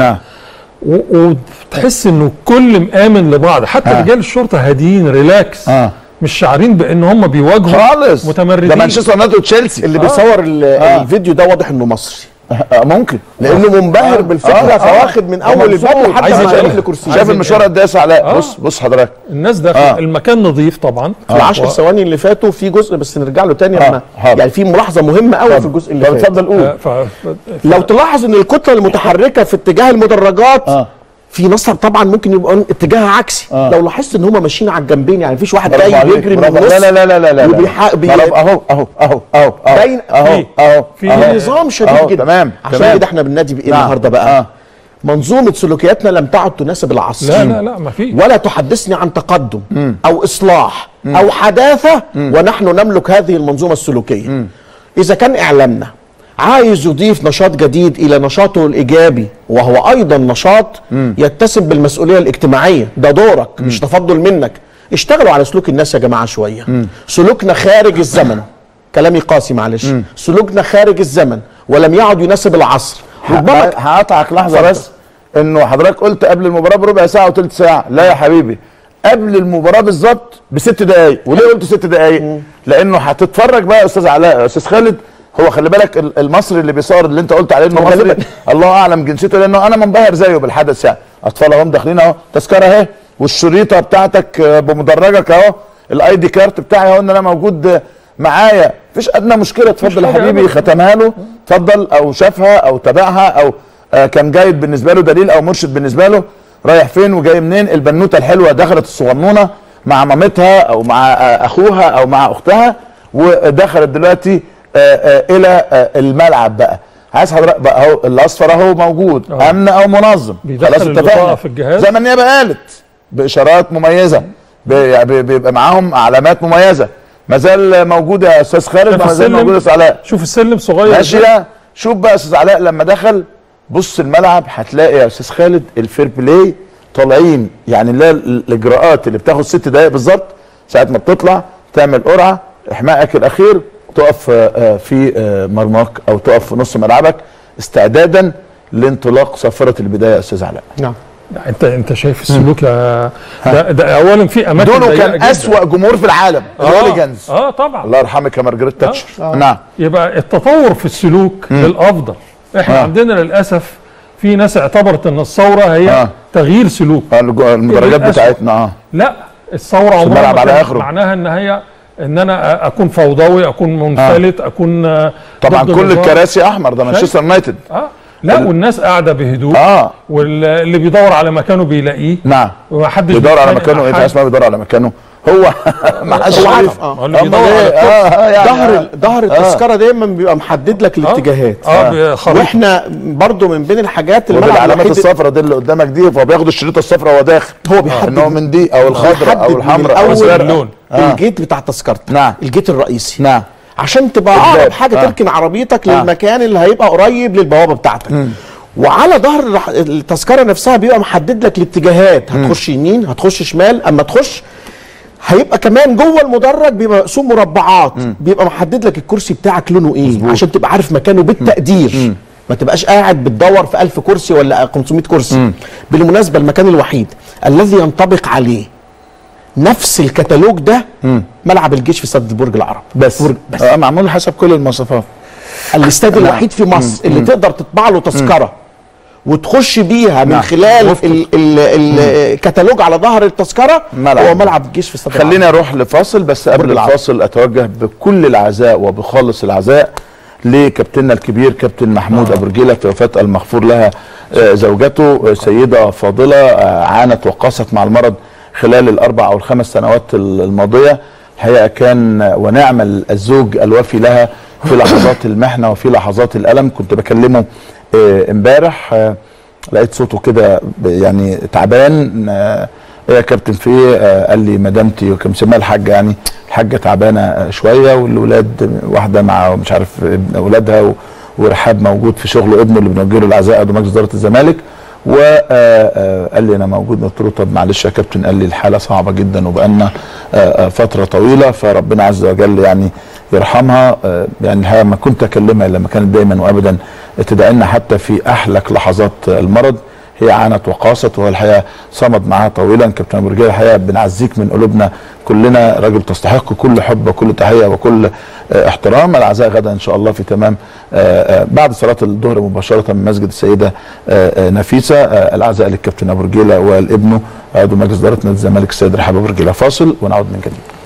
وتحس انه كل مآمن لبعض. حتى رجال الشرطة هاديين ريلاكس. مش شعارين بان هم بيواجهوا خالص متمردين. ده مانشستر يونايتد وتشيلسي. اللي بيصور الفيديو ده واضح انه مصري. ممكن لانه منبهر بالفكره فواخد من اول الباب لحد ما يروح لكرسي. شايف المشوار قد ايه يا علاء؟ بص حضرتك الناس داخل المكان نظيف طبعا. في ال10 ثواني اللي فاتوا في جزء بس نرجع له تاني. يعني في ملاحظه مهمه قوي في الجزء اللي فات. اتفضل قول. لو تلاحظ ان الكتله المتحركه في اتجاه المدرجات في نصر طبعا ممكن يبقى اتجاه عكسي. لو لاحظت ان هم ماشيين على الجنبين، يعني مفيش واحد جاي بيجري من النص. لا اهو باين اهو في نظام شديد جدا. تمام. عشان كده احنا بننادي بايه النهارده بقى؟ منظومه سلوكياتنا لم تعد تناسب العصر. لا ما في. ولا تحدثني عن تقدم او اصلاح او حداثه ونحن نملك هذه المنظومه السلوكيه. اذا كان اعلامنا عايز يضيف نشاط جديد الى نشاطه الايجابي، وهو ايضا نشاط يتسم بالمسؤوليه الاجتماعيه، ده دورك مش تفضل منك. اشتغلوا على سلوك الناس يا جماعه شويه. سلوكنا خارج الزمن، كلامي قاسي معلش. سلوكنا خارج الزمن ولم يعد يناسب العصر. ربما هقطعك لحظه بس، انه حضرتك قلت قبل المباراه بربع ساعه وثلث ساعه. لا يا حبيبي، قبل المباراه بالظبط ب6 دقائق. وليه قلت 6 دقائق؟ لانه هتتفرج بقى يا استاذ علاء يا استاذ خالد. هو خلي بالك المصري اللي بيصور اللي انت قلت عليه انه مصري، الله اعلم جنسيته، لانه انا منبهر زيه بالحدث. يعني اطفال اهم داخلين اهو، تذكره اهي، والشريطه بتاعتك بمدرجك اهو، الاي دي كارت بتاعي اهو ان انا موجود معايا، مفيش ادنى مشكله، اتفضل يا حبيبي، ختمها له، اتفضل، او شافها او تابعها او كان جايد بالنسبه له، دليل او مرشد بالنسبه له، رايح فين وجاي منين. البنوته الحلوه دخلت الصغنونه مع مامتها او مع اخوها او مع اختها، ودخلت دلوقتي الى الملعب بقى. عايز حضرتك بقى اهو الاصفر اهو موجود، امن او منظم، خلاص اتفقنا، في الجهاز زي ما النيابه قالت، باشارات مميزه، بيبقى معاهم علامات مميزه. ما زال موجود يا استاذ خالد، ما زال موجود يا استاذ علاء. شوف السلم صغير ماشي. شوف بقى يا استاذ علاء لما دخل، بص الملعب هتلاقي يا استاذ خالد الفير بلاي طالعين، يعني لا الاجراءات اللي بتاخد 6 دقائق بالظبط، ساعه ما بتطلع تعمل قرعه احمائك الاخير، تقف في مرماك او تقف في نص ملعبك استعدادا لانطلاق صافره البدايه يا استاذ علاء. نعم. انت شايف السلوك ده اولا في اماكن دول كان اسوأ جمهور في العالم الهوليجانز. طبعا، الله يرحمك يا مارجريت تاتشر. نعم. يبقى التطور في السلوك للافضل. احنا عندنا للاسف في ناس اعتبرت ان الثوره هي تغيير سلوك المدرجات بتاعتنا. لا، الثوره عمرها ما كانت معناها ان انا اكون فوضوي، اكون منفلت، اكون طبعا كل الكراسي احمر، ده مانشستر يونايتد. لا، والناس قاعده بهدوء، واللي بيدور على مكانه بيلاقيه. نعم. ومحدش بيدور على مكانه. ايه اسمها بيدور على مكانه؟ هو ما حدش عارف. ظهر التذكره دايما بيبقى محدد لك الاتجاهات. واحنا برضو من بين الحاجات اللي العلامات الصفراء دي اللي قدامك دي، فهو بياخد الشريط الصفراء وهو داخل، هو بيحدد ان هو من دي او الخضراء او الحمراء او الزرقاء الجيت بتاع تذكرتك. نعم. الجيت الرئيسي. نعم. عشان تبقى اقرب حاجه تركن عربيتك للمكان اللي هيبقى قريب للبوابه بتاعتك. وعلى ظهر التذكره نفسها بيبقى محدد لك الاتجاهات، هتخش يمين، هتخش شمال. اما تخش هيبقى كمان جوه المدرج بيبقى مقسوم مربعات، بيبقى محدد لك الكرسي بتاعك لونه ايه. مزبوط. عشان تبقى عارف مكانه بالتقدير. ما تبقاش قاعد بتدور في 1000 كرسي ولا 500 كرسي. بالمناسبه المكان الوحيد الذي ينطبق عليه نفس الكتالوج ده ملعب الجيش في استاد برج العرب بس معمول حسب كل المواصفات. الاستاد الوحيد في مصر اللي تقدر تطبع له تذكره وتخش بيها من خلال الكتالوج على ظهر التذكره هو ملعب الجيش في استاد. خلينا نروح لفاصل، بس قبل الفاصل اتوجه بكل العزاء وبخالص العزاء لكابتننا الكبير كابتن محمود ابو رجيله في وفاه المغفور لها زوجته، سيده فاضله عانت وقاست مع المرض خلال ال4 أو ال5 سنوات الماضيه. الحقيقه كان ونعم الزوج الوفي لها في لحظات المحنه وفي لحظات الالم. كنت بكلمه امبارح لقيت صوته كده يعني تعبان. يا كابتن في قال لي مدامتي وكان مسميها الحاجه، يعني الحاجه تعبانه شويه، والولاد واحده مع مش عارف اولادها ورحاب موجود في شغل ابنه اللي بنوجه له العزاء عضو مجلس اداره الزمالك. وقال لي انا موجود. قلت له طب معلش يا كابتن. قال لي الحاله صعبه جدا وبقالنا فتره طويله، فربنا عز وجل يعني يرحمها. يعني الحقيقه ما كنت اكلمها لما كانت دايما وابدا تدعي لنا حتى في احلك لحظات المرض. هي عانت وقاست، وهو الحقيقه صمد معاها طويلا. كابتن ابو رجيله الحقيقه بنعزيك من قلوبنا كلنا، راجل تستحق كل حب وكل تحيه وكل احترام. العزاء غدا ان شاء الله في تمام بعد صلاه الظهر مباشره من مسجد السيده نفيسه. العزاء للكابتن ابو رجيله والابنه عضو مجلس اداره نادي الزمالك السيد رحاب ابو رجيله. فاصل ونعود من جديد.